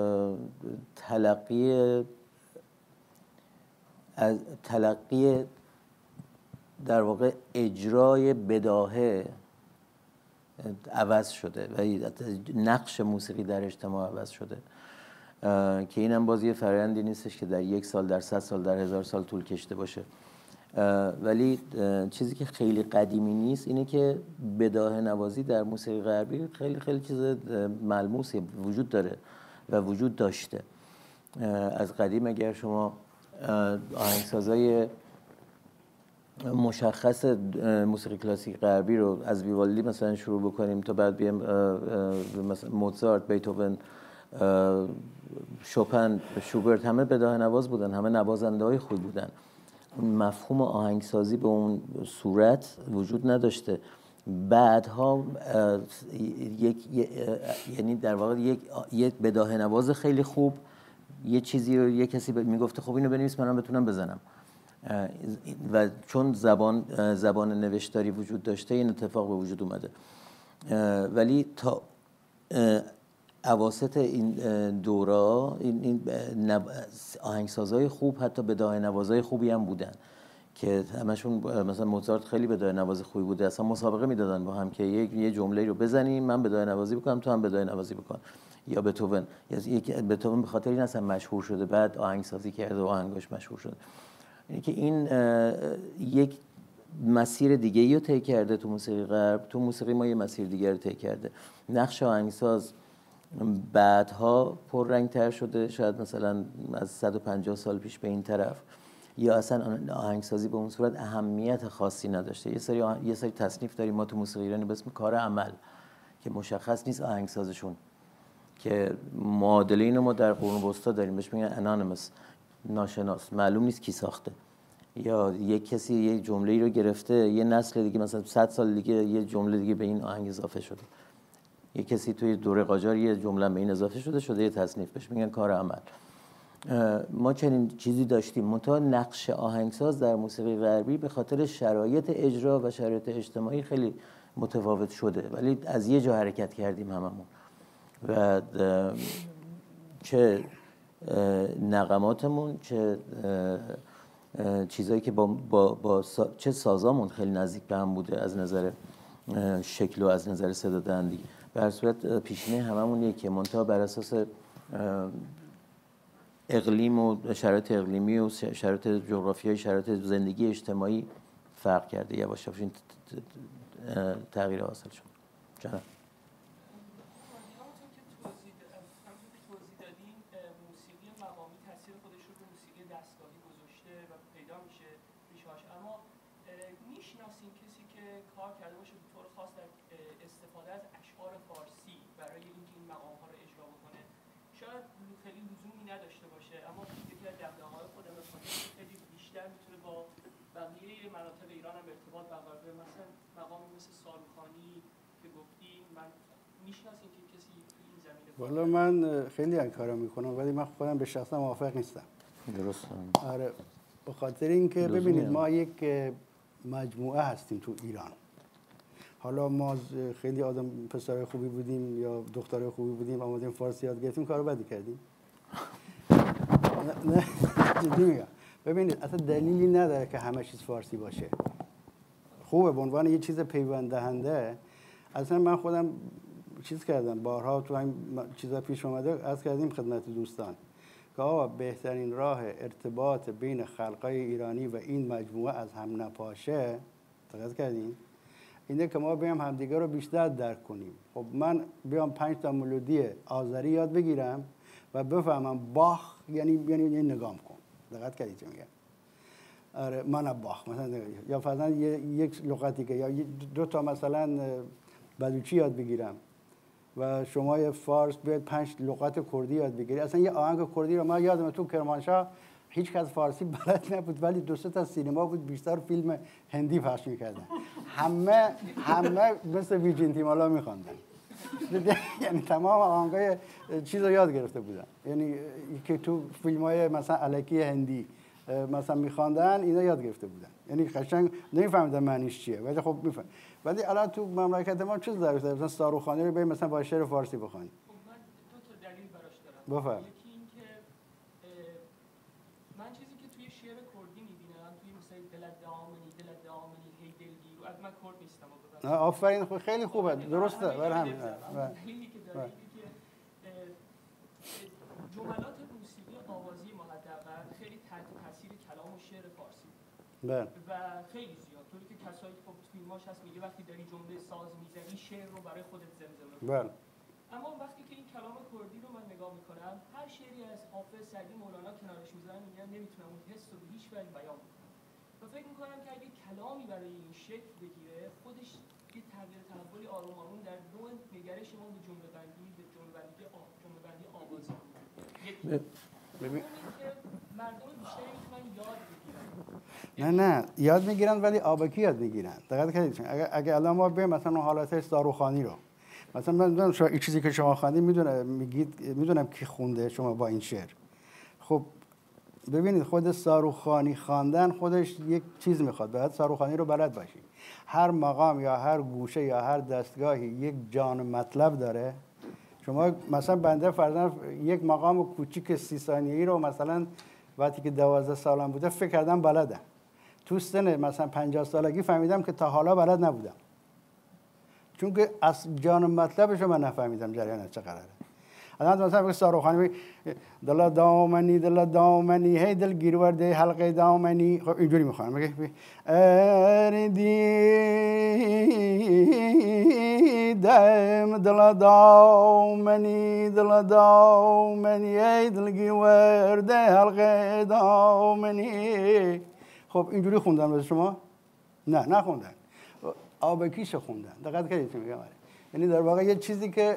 تلقی در واقع اجرای بداهه عوض شده و نقش موسیقی در اجتماع عوض شده که اینم باز یه فرآیندی نیستش که در 1 سال، در 100 سال، در 1000 سال طول کشیده باشه. ولی چیزی که خیلی قدیمی نیست اینه که بداهه نوازی در موسیقی غربی خیلی خیلی چیز ملموسی وجود داره و وجود داشته. از قدیم اگر شما آهنگسازای مشخص موسیقی کلاسیک غربی رو از ویوالدی مثلا شروع بکنیم تا بعد بیم مثلا موزارت، بیتهوون، شوپن، شوبرت، همه بداهه نواز بودن، همه نوازنده های خوبی بودن. مفهوم آهنگسازی به اون صورت وجود نداشته. بعدها یعنی در واقع یک بداهه نواز خیلی خوب یه چیزی رو یه کسی میگفته خب اینو بنویس منم بتونم بزنم و چون زبان نوشتاری وجود داشته این اتفاق به وجود اومده. ولی تا اواسط این دورا این آهنگسازهای خوب حتی بداهه نوازهای خوبی هم بودن که همشون مثلا موزارت خیلی بداهه نواز خوبی بوده، اصلا مسابقه میدادن با هم که یه جمله رو بزنیم، من بداهه نوازی بکنم تو هم بداهه نوازی بکن. یا بتهوون، بتهوون به خاطر این اصلا مشهور شده، بعد آهنگسازی کرده و آهنگاش مشهور شده. یعنی که این یک مسیر دیگه رو طی کرده تو موسیقی غرب، تو موسیقی ما یه مسیر دیگه رو طی کرده. نقش آهنگساز بعدها پررنگ‌تر شده، شاید مثلا از 150 سال پیش به این طرف، یا اصلا آهنگسازی به اون صورت اهمیت خاصی نداشته. یه سری تصنیف داریم ما تو موسیقی ایرانی به اسم کار عمل که مشخص نیست آهنگسازشون، که معادله اینو ما در قرون وسطا داریم، بهش میگن انانیمس، ناشناس، معلوم نیست کی ساخته. یا یک کسی یه جمله‌ای رو گرفته، یه نسل دیگه مثلا 100 سال دیگه یه جمله دیگه به این آهنگ اضافه شده. یه کسی توی دوره قاجار یه جمله به این اضافه شده یه تصنیف، بهش میگن کار عمل. ما چنین چیزی داشتیم. منتها نقش آهنگساز در موسیقی غربی به خاطر شرایط اجرا و شرایط اجتماعی خیلی متفاوت شده، ولی از یه جا حرکت کردیم هممون و چه نغماتمون چه چیزایی که چه سازامون خیلی نزدیک به هم بوده از نظر شکل و از نظر صدا دهندگی. به هر صورت پیشینه هممون یکیه، منتها بر اساس اقلیم و شرایط اقلیمی و شرایط جغرافیایی، شرایط زندگی اجتماعی فرق کرده. یواش یواش این تغییر حاصل شد. جناب والا من خیلی این کارا میکنم، ولی من خودم به شخصا موافق نیستم. درست. آره، به خاطر اینکه ببینید ما یک مجموعه هستیم تو ایران. حالا ما خیلی آدم پسرای خوبی بودیم یا دخترای خوبی بودیم، آمدیم فارسی یاد گرفتیم، کارو بدی کردیم. نه جدی میگم. ببینید اصلا دلیلی نداره که همه چیز فارسی باشه. خوبه به عنوان یه چیز پیوند دهنده. اصلا من خودم چیز کردم بارها تو این چیزا پیش اومده عرض کردیم خدمت دوستان که آقا بهترین راه ارتباط بین خلقای ایرانی و این مجموعه از هم نپاشه دقت کردین اینه که ما بیام همدیگه رو بیشتر درک کنیم. خب من بیام 5 تا ملودی آذری یاد بگیرم و بفهمم باخ یعنی نگام کن. دقت کردید چه میگم؟ آره من باخ مثلا یا مثلا یک لغتی که یا 2 تا مثلا بلوچی یاد بگیرم و شما فارس بیاید 5 لغت کردی یاد بگیرید. اصلا یه آهنگ کردی رو من یادم تو کرمانشاه هیچ کس فارسی بلد نبود ولی 2 تا سینما بود بیشتر فیلم هندی پخش می‌کردن. همه مثل ویجنتیمالا می‌خواندن. یعنی تمام آهنگای چیز رو یاد گرفته بودن. یعنی که تو فیلم‌های مثلا الکی هندی مثلا می‌خواندن اینا یاد گرفته بودن. یعنی قشنگ نمی‌فهمیدن معنیش چیه ولی خب می‌فهم. ولی الان تو مملکت ما چیز داره مثلا ساروخانی رو بریم مثلا با شعر فارسی بخونیم. خب من 2 تا دلیل براش دارم. بفرمایید. یکی این که من چیزی که توی شعر کردی می‌بینم توی مثلا دل دامنی هی دلگیر از من کرد نیستم نه آفرین خیلی خوبه درسته برای همین دلیلی که داره اینه که جملات موسیقی آوازی ما حداقل خیلی تحت تاثیر کلام و شعر فارسی بله و خیلی زیاد طوری که کسایی که خب فیلماش هست میگه وقتی داری جمله ساز میزنی شعر رو برای خودت زمزمه کن. بله اما وقتی که این کلام کردی رو من نگاه میکنم هر شعری از حافظ سعدی مولانا کنارش میذارم میگم نمیتونم اون حس رو به هیچ وجه بیان کنم و فکر میکنم که اگه کلامی برای این شکل بگیره خودش یه تغییر تحولی آروم آروم در نوع نگرش ما به جمله بندی آوازی ببین که مردم بیشتری میتونن یاد بگیرن نه یاد میگیرن ولی آبکی یاد میگیرن. دقت کردید اگه الان ما بریم مثلا اون حالت ساروخانی رو مثلا من میدونم این چیزی که شما خواندید میدونم کی خونده شما با این شعر. خب ببینید خود ساروخانی خواندن خودش یک چیز میخواد باید ساروخانی رو بلد باشی. هر مقام یا هر گوشه یا هر دستگاهی یک جان مطلب داره. شما مثلا بنده فرضاً یک مقام کوچیک 30 ثانیه‌ای رو مثلا وقتی که 12 سالم بوده فکر کردم بلدم. تو سن مثلا 50 سالگی فهمیدم که تا حالا بلد نبودم. چون که از جان مطلبش رو من نفهمیدم جریانش چه قراره. الان مثلا به ساروخانی دل دامنی هی دل گیر ورده حلقه دامنی خب اینجوری میخوام میگه دم دل دامنی هی دل گیر ورده حلقه دامنی. خب اینجوری خوندن واسه شما؟ نه نخوندن. آبکیش خوندن. دقت کردید چی میگم؟ یعنی در واقع یه چیزی که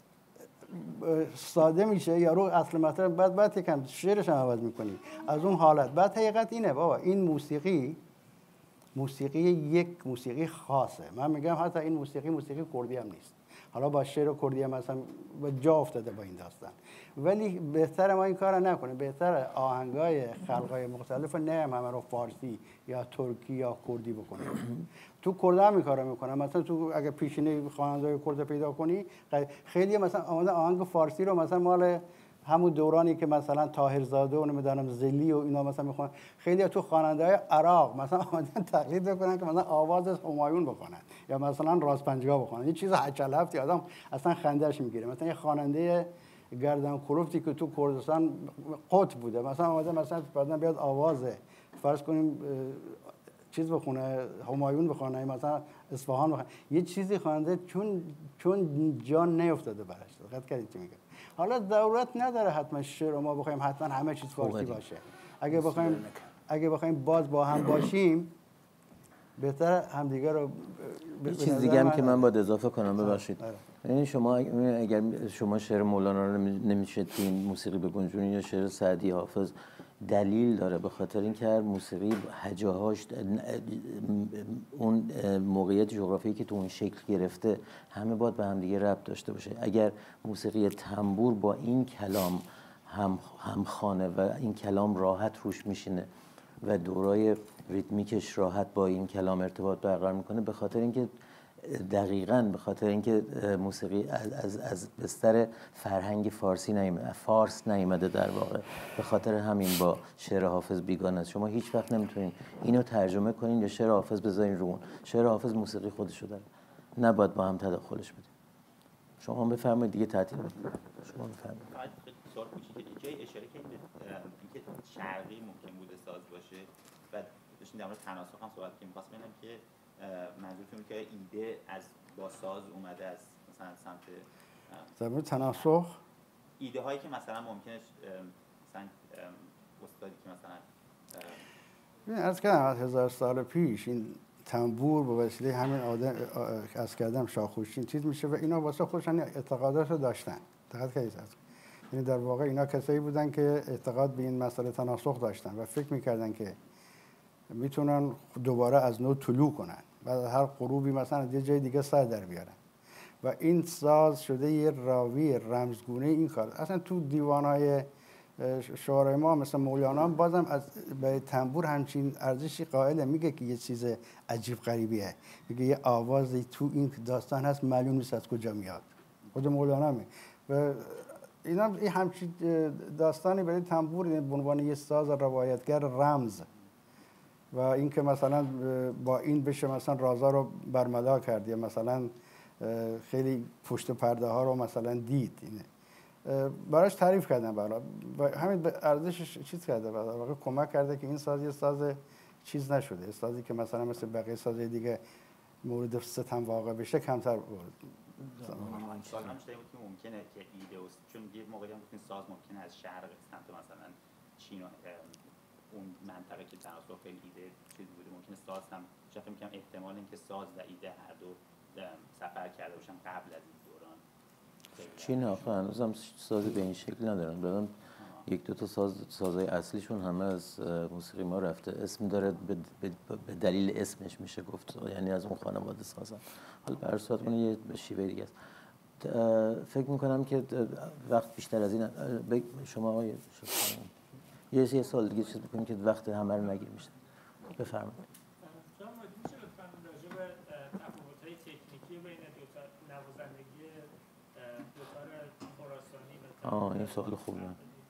ساده میشه یارو اصل مطلب بعد یکم شعرش هم عوض میکنی از اون حالت. بعد حقیقت اینه بابا این موسیقی یک موسیقی خاصه. من میگم حتی این موسیقی کردی هم نیست. حالا با شعر کردی هم مثلا جا افتاده با این داستان ولی بهتره ما این کارو نکنیم. بهتره آهنگای خلقای مختلف نه همه رو فارسی یا ترکی یا کردی بکنیم. تو کرد هم این کارو میکنن. مثلا تو اگه پیشینه خواننده‌های کرد پیدا کنی خیلی مثلا آهنگ فارسی رو مثلا مال همون دورانی که مثلا طاهرزاده و نمیدونم زلی و اینا مثلا میخوان خیلی تو خواننده‌های عراق مثلا آمدن تقلید بکنن که مثلا آواز همایون بکنن یا مثلا راست پنجگاه بکنن. این چیز هچل هفتی آدم اصلا خنده‌اش میگیره. مثلا یه خواننده گردن کلفتی که تو کردستان قطب بوده مثلا آمده مثلا بعدن بیاد آواز فرض کنیم چیز بخونه همایون بخونه مثلا اصفهان بخونه یه چیزی خواننده چون جان نیفتاده براش. دقت کردید چی میگم؟ حالا ضرورت نداره حتما شعر ما بخوایم حتما همه چیز فارسی باشه. اگه بخوایم باز با هم باشیم بهتر همدیگه رو یه چیز دیگه هم که من باید اضافه کنم ببخشید. یعنی شما اگر شما شعر مولانا رو نمیشه تو این موسیقی بگنجونید یا شعر سعدی حافظ دلیل داره به خاطر اینکه هر موسیقی هجاهاش اون موقعیت جغرافیایی که تو اون شکل گرفته همه باید به هم دیگه ربط داشته باشه. اگر موسیقی تنبور با این کلام همخوانه و این کلام راحت روش میشینه و دورای ریتمیکش راحت با این کلام ارتباط برقرار میکنه به خاطر اینکه دقیقاً به خاطر اینکه موسیقی از بستر فرهنگ فارس نیامده در واقع، به خاطر همین با شعر حافظ بیگانه است. شما هیچ وقت نمیتونین اینو ترجمه کنین یا شعر حافظ بذارین رو اون. شعر حافظ موسیقی خودشو داره، نباید با هم تداخلش بدیم. شما بفرمایید دیگه، تعطیل شما بفرمایید. سوال کوچیکه جای اشاره کردید اینکه شرقی ممکن بوده ساز باشه و داشتین در مورد تناسخ هم صحبت کردیم. می‌خواستم ببینم که منظورتون که ایده از با ساز اومده از مثلا سمت در مورد تناسخ ایده هایی که مثلا ممکنه مثلا استادی که مثلا عرض کردم از 1000 سال پیش این تنبور به وسیله همین آدم از کردم شاخوشین چیز میشه و اینا واسه خودشان اعتقادات رو داشتن. دقت کنید، یعنی در واقع اینا کسایی بودن که اعتقاد به این مسئله تناسخ داشتن و فکر میکردن که میتونن دوباره از نو طلوع کنن و هر غروبی مثلا یه جای دیگه سر در بیارن و این ساز شده یه راوی رمزگونه این کار. اصلا تو دیوانهای شعرهای ما مثل مولانا بازم از به تنبور همچین ارزشی قائله، میگه که یه چیز عجیب غریبیه، میگه یه آوازی تو این داستان هست معلوم نیست از کجا میاد. خود مولانا میگه و اینا این همچین داستانی برای تنبور به عنوان یه ساز روایتگر رمز و اینکه مثلا با این بشه مثلا رازا رو برملا کرد یا مثلا خیلی پشت پرده ها رو مثلا دید، اینه براش تعریف کردن بالا و همین به ارزشش چیز کرده، واقعا کمک کرده که این ساز یه ساز چیز نشده، سازی که مثلا مثل بقیه سازهای دیگه مورد ستم واقع بشه کمتر بود. سوال هم شده بود که ممکنه که ایده چون یه موقعی هم گفتین ساز ممکنه از شرق سمت مثلا چین و اون منطقه که تناسخ خیلی ایده چیز بوده، ممکنه ساز هم فکر می‌کنم احتمال اینکه ساز و ایده هر دو سفر کرده باشن قبل از این دوران. چین آخه هنوزم سازی به این شکل ندارن، بعدم یک دو تا سازهای اصلیشون همه از موسیقی ما رفته، اسم داره به دلیل اسمش میشه گفت، یعنی از اون خانواده سازن. حالا به هر صورت اون یه شیوه دیگه است. فکر میکنم که وقت بیشتر از این شما یه سال دیگه چیز بکنیم که وقت همه رو نگیر میشه. بفرمایید. میشه لطفاً راجع به تفاوت‌های تکنیکی بین نوازندگی دوتار خراسانی و این سوال خوبه.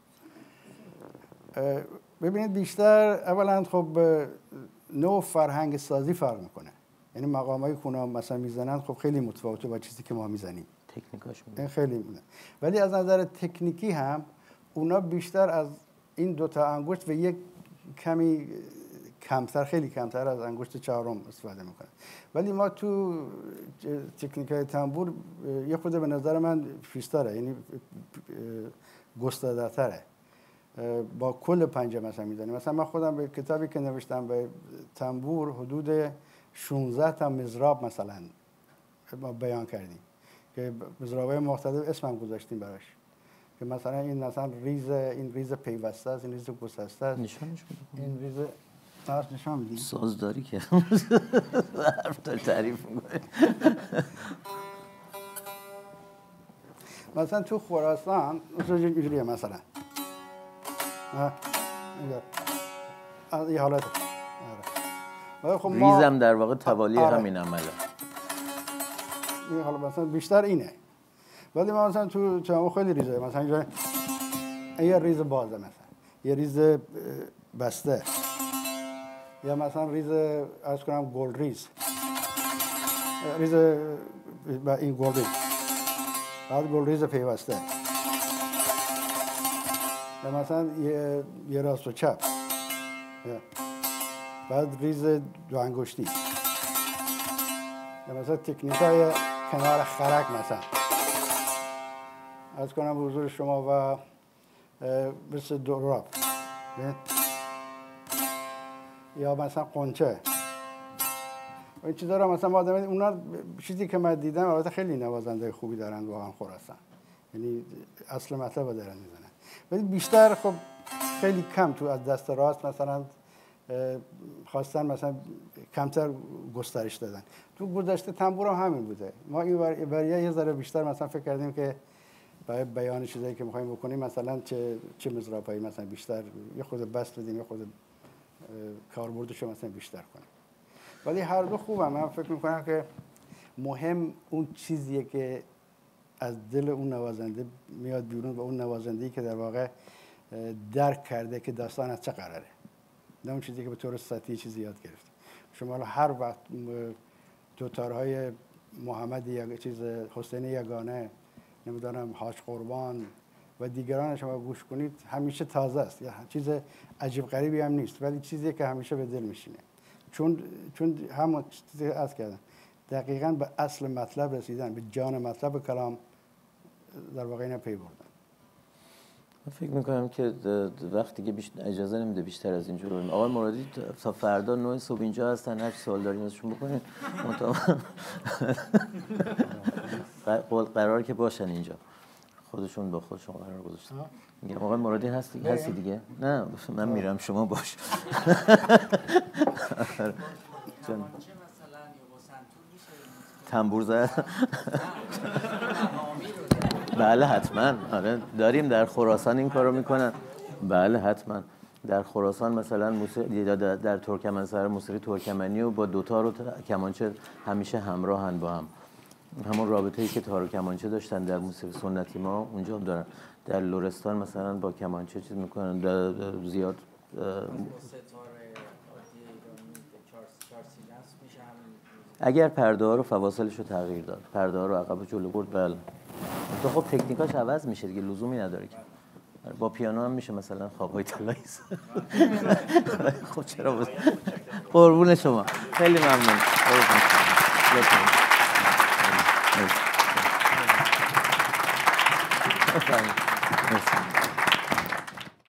ببینید بیشتر اولا خب نوع فرهنگ سازی فرق میکنه، یعنی مقامای که اونا مثلا میزنن خب خیلی متفاوته با چیزی که ما میزنیم، تکنیکاش این خیلی میده. ولی از نظر تکنیکی هم اونا بیشتر از این دوتا انگشت و یک کمی کمتر، خیلی کمتر از انگشت چهارم استفاده میکنن. ولی ما تو تکنیکای تنبور یه خود به نظر من فیستاره، یعنی گسترده‌تره، با کل پنجه مثلا میزنیم. مثلا من خودم به کتابی که نوشتم به تنبور حدود 16 تا مضراب مثلا ما بیان کردیم که مضرابای مختلف اسمم گذاشتیم براش، که مثلا این مثلا این ریز پیوسته است، این ریز گسسته است، نشانش بده، این ریز نشان میدیم، ساز داری که حرف داری تعریف میکنه. مثلا تو خراسان اینجوریه مثلا این حالت خب ریزم در واقع توالی همین عمله. این حالا مثلا بیشتر اینه، ولی ما مثلا تو تمام خیلی ریزه، مثلا اینجا یه ریز بازه، مثلا یه ریز بسته، یا مثلا ریز عرض کنم گل ریز، ریز این گل ریز، بعد گل ریز پیوسته، یا مثلا یه راست و چپ، بعد ریز دو انگشتی، یا مثلا تکنیکای کنار خرک مثلا عرض کنم حضور شما و مثل دوراب، یا مثلا قنچه، این چیزا رو مثلا آدم اونا چیزی که من دیدم، البته خیلی نوازنده خوبی دارن واقعا خراسان، یعنی اصل مطلب رو دارن میزنن، ولی بیشتر خب خیلی کم تو از دست راست مثلا خواستن مثلا کمتر گسترش دادن. تو گذشته تنبور هم همین بوده، ما این وریه یه ذره بیشتر مثلا فکر کردیم که برای بیان چیزایی که می‌خوایم بکنیم مثلا چه مضرابایی مثلا بیشتر یه خود بس بدیم، یه خود کاربردش مثلا بیشتر کنیم. ولی هر دو خوبه، من فکر می‌کنم که مهم اون چیزیه که از دل اون نوازنده میاد بیرون و اون نوازنده‌ای که در واقع درک کرده که داستان از چه قراره، نه اون چیزی که به طور سطحی چیزی یاد گرفته. شما هر وقت دوتارهای محمد یا چیز حسین یگانه، نمیدونم حاج قربان و دیگران شما گوش کنید همیشه تازه است، یا چیز عجیب غریبی هم نیست، ولی چیزی که همیشه به دل میشینه، چون همون چیزی که عرض کردم دقیقاً به اصل مطلب رسیدن، به جان مطلب کلام در واقع اینا پی بردن. من فکر میکنم که وقتی که اجازه نمیده بیشتر از اینجور بریم. آقای مرادی تا فردا 9 صبح اینجا هستن، هر سوال دارین ازشون بکنین. قرار که باشن اینجا، خودشون با خودشون قرار گذاشتن. میگم آقای مرادی هستی دیگه؟ نه من میرم، شما باش. تنبور زد. بله حتما، آره داریم در خراسان این کارو میکنن. بله حتما در خراسان مثلا موسیقی در ترکمنسر موسیقی ترکمنی و با دوتار و کمانچه همیشه همراهن با هم. همون رابطه‌ای که تار و کمانچه داشتن در موسیقی سنتی ما اونجا هم دارن. در لرستان مثلا با کمانچه چیز میکنن زیاد. اگر پرده ها رو فواصلش رو تغییر داد، پرده ها رو عقب و جلو برد، بله. تو خب تکنیکاش عوض میشه دیگه، لزومی نداره که. با پیانو هم میشه مثلا خواب‌های طلایی. خب چرا بود؟ قربون شما. خیلی ممنون. مرسی.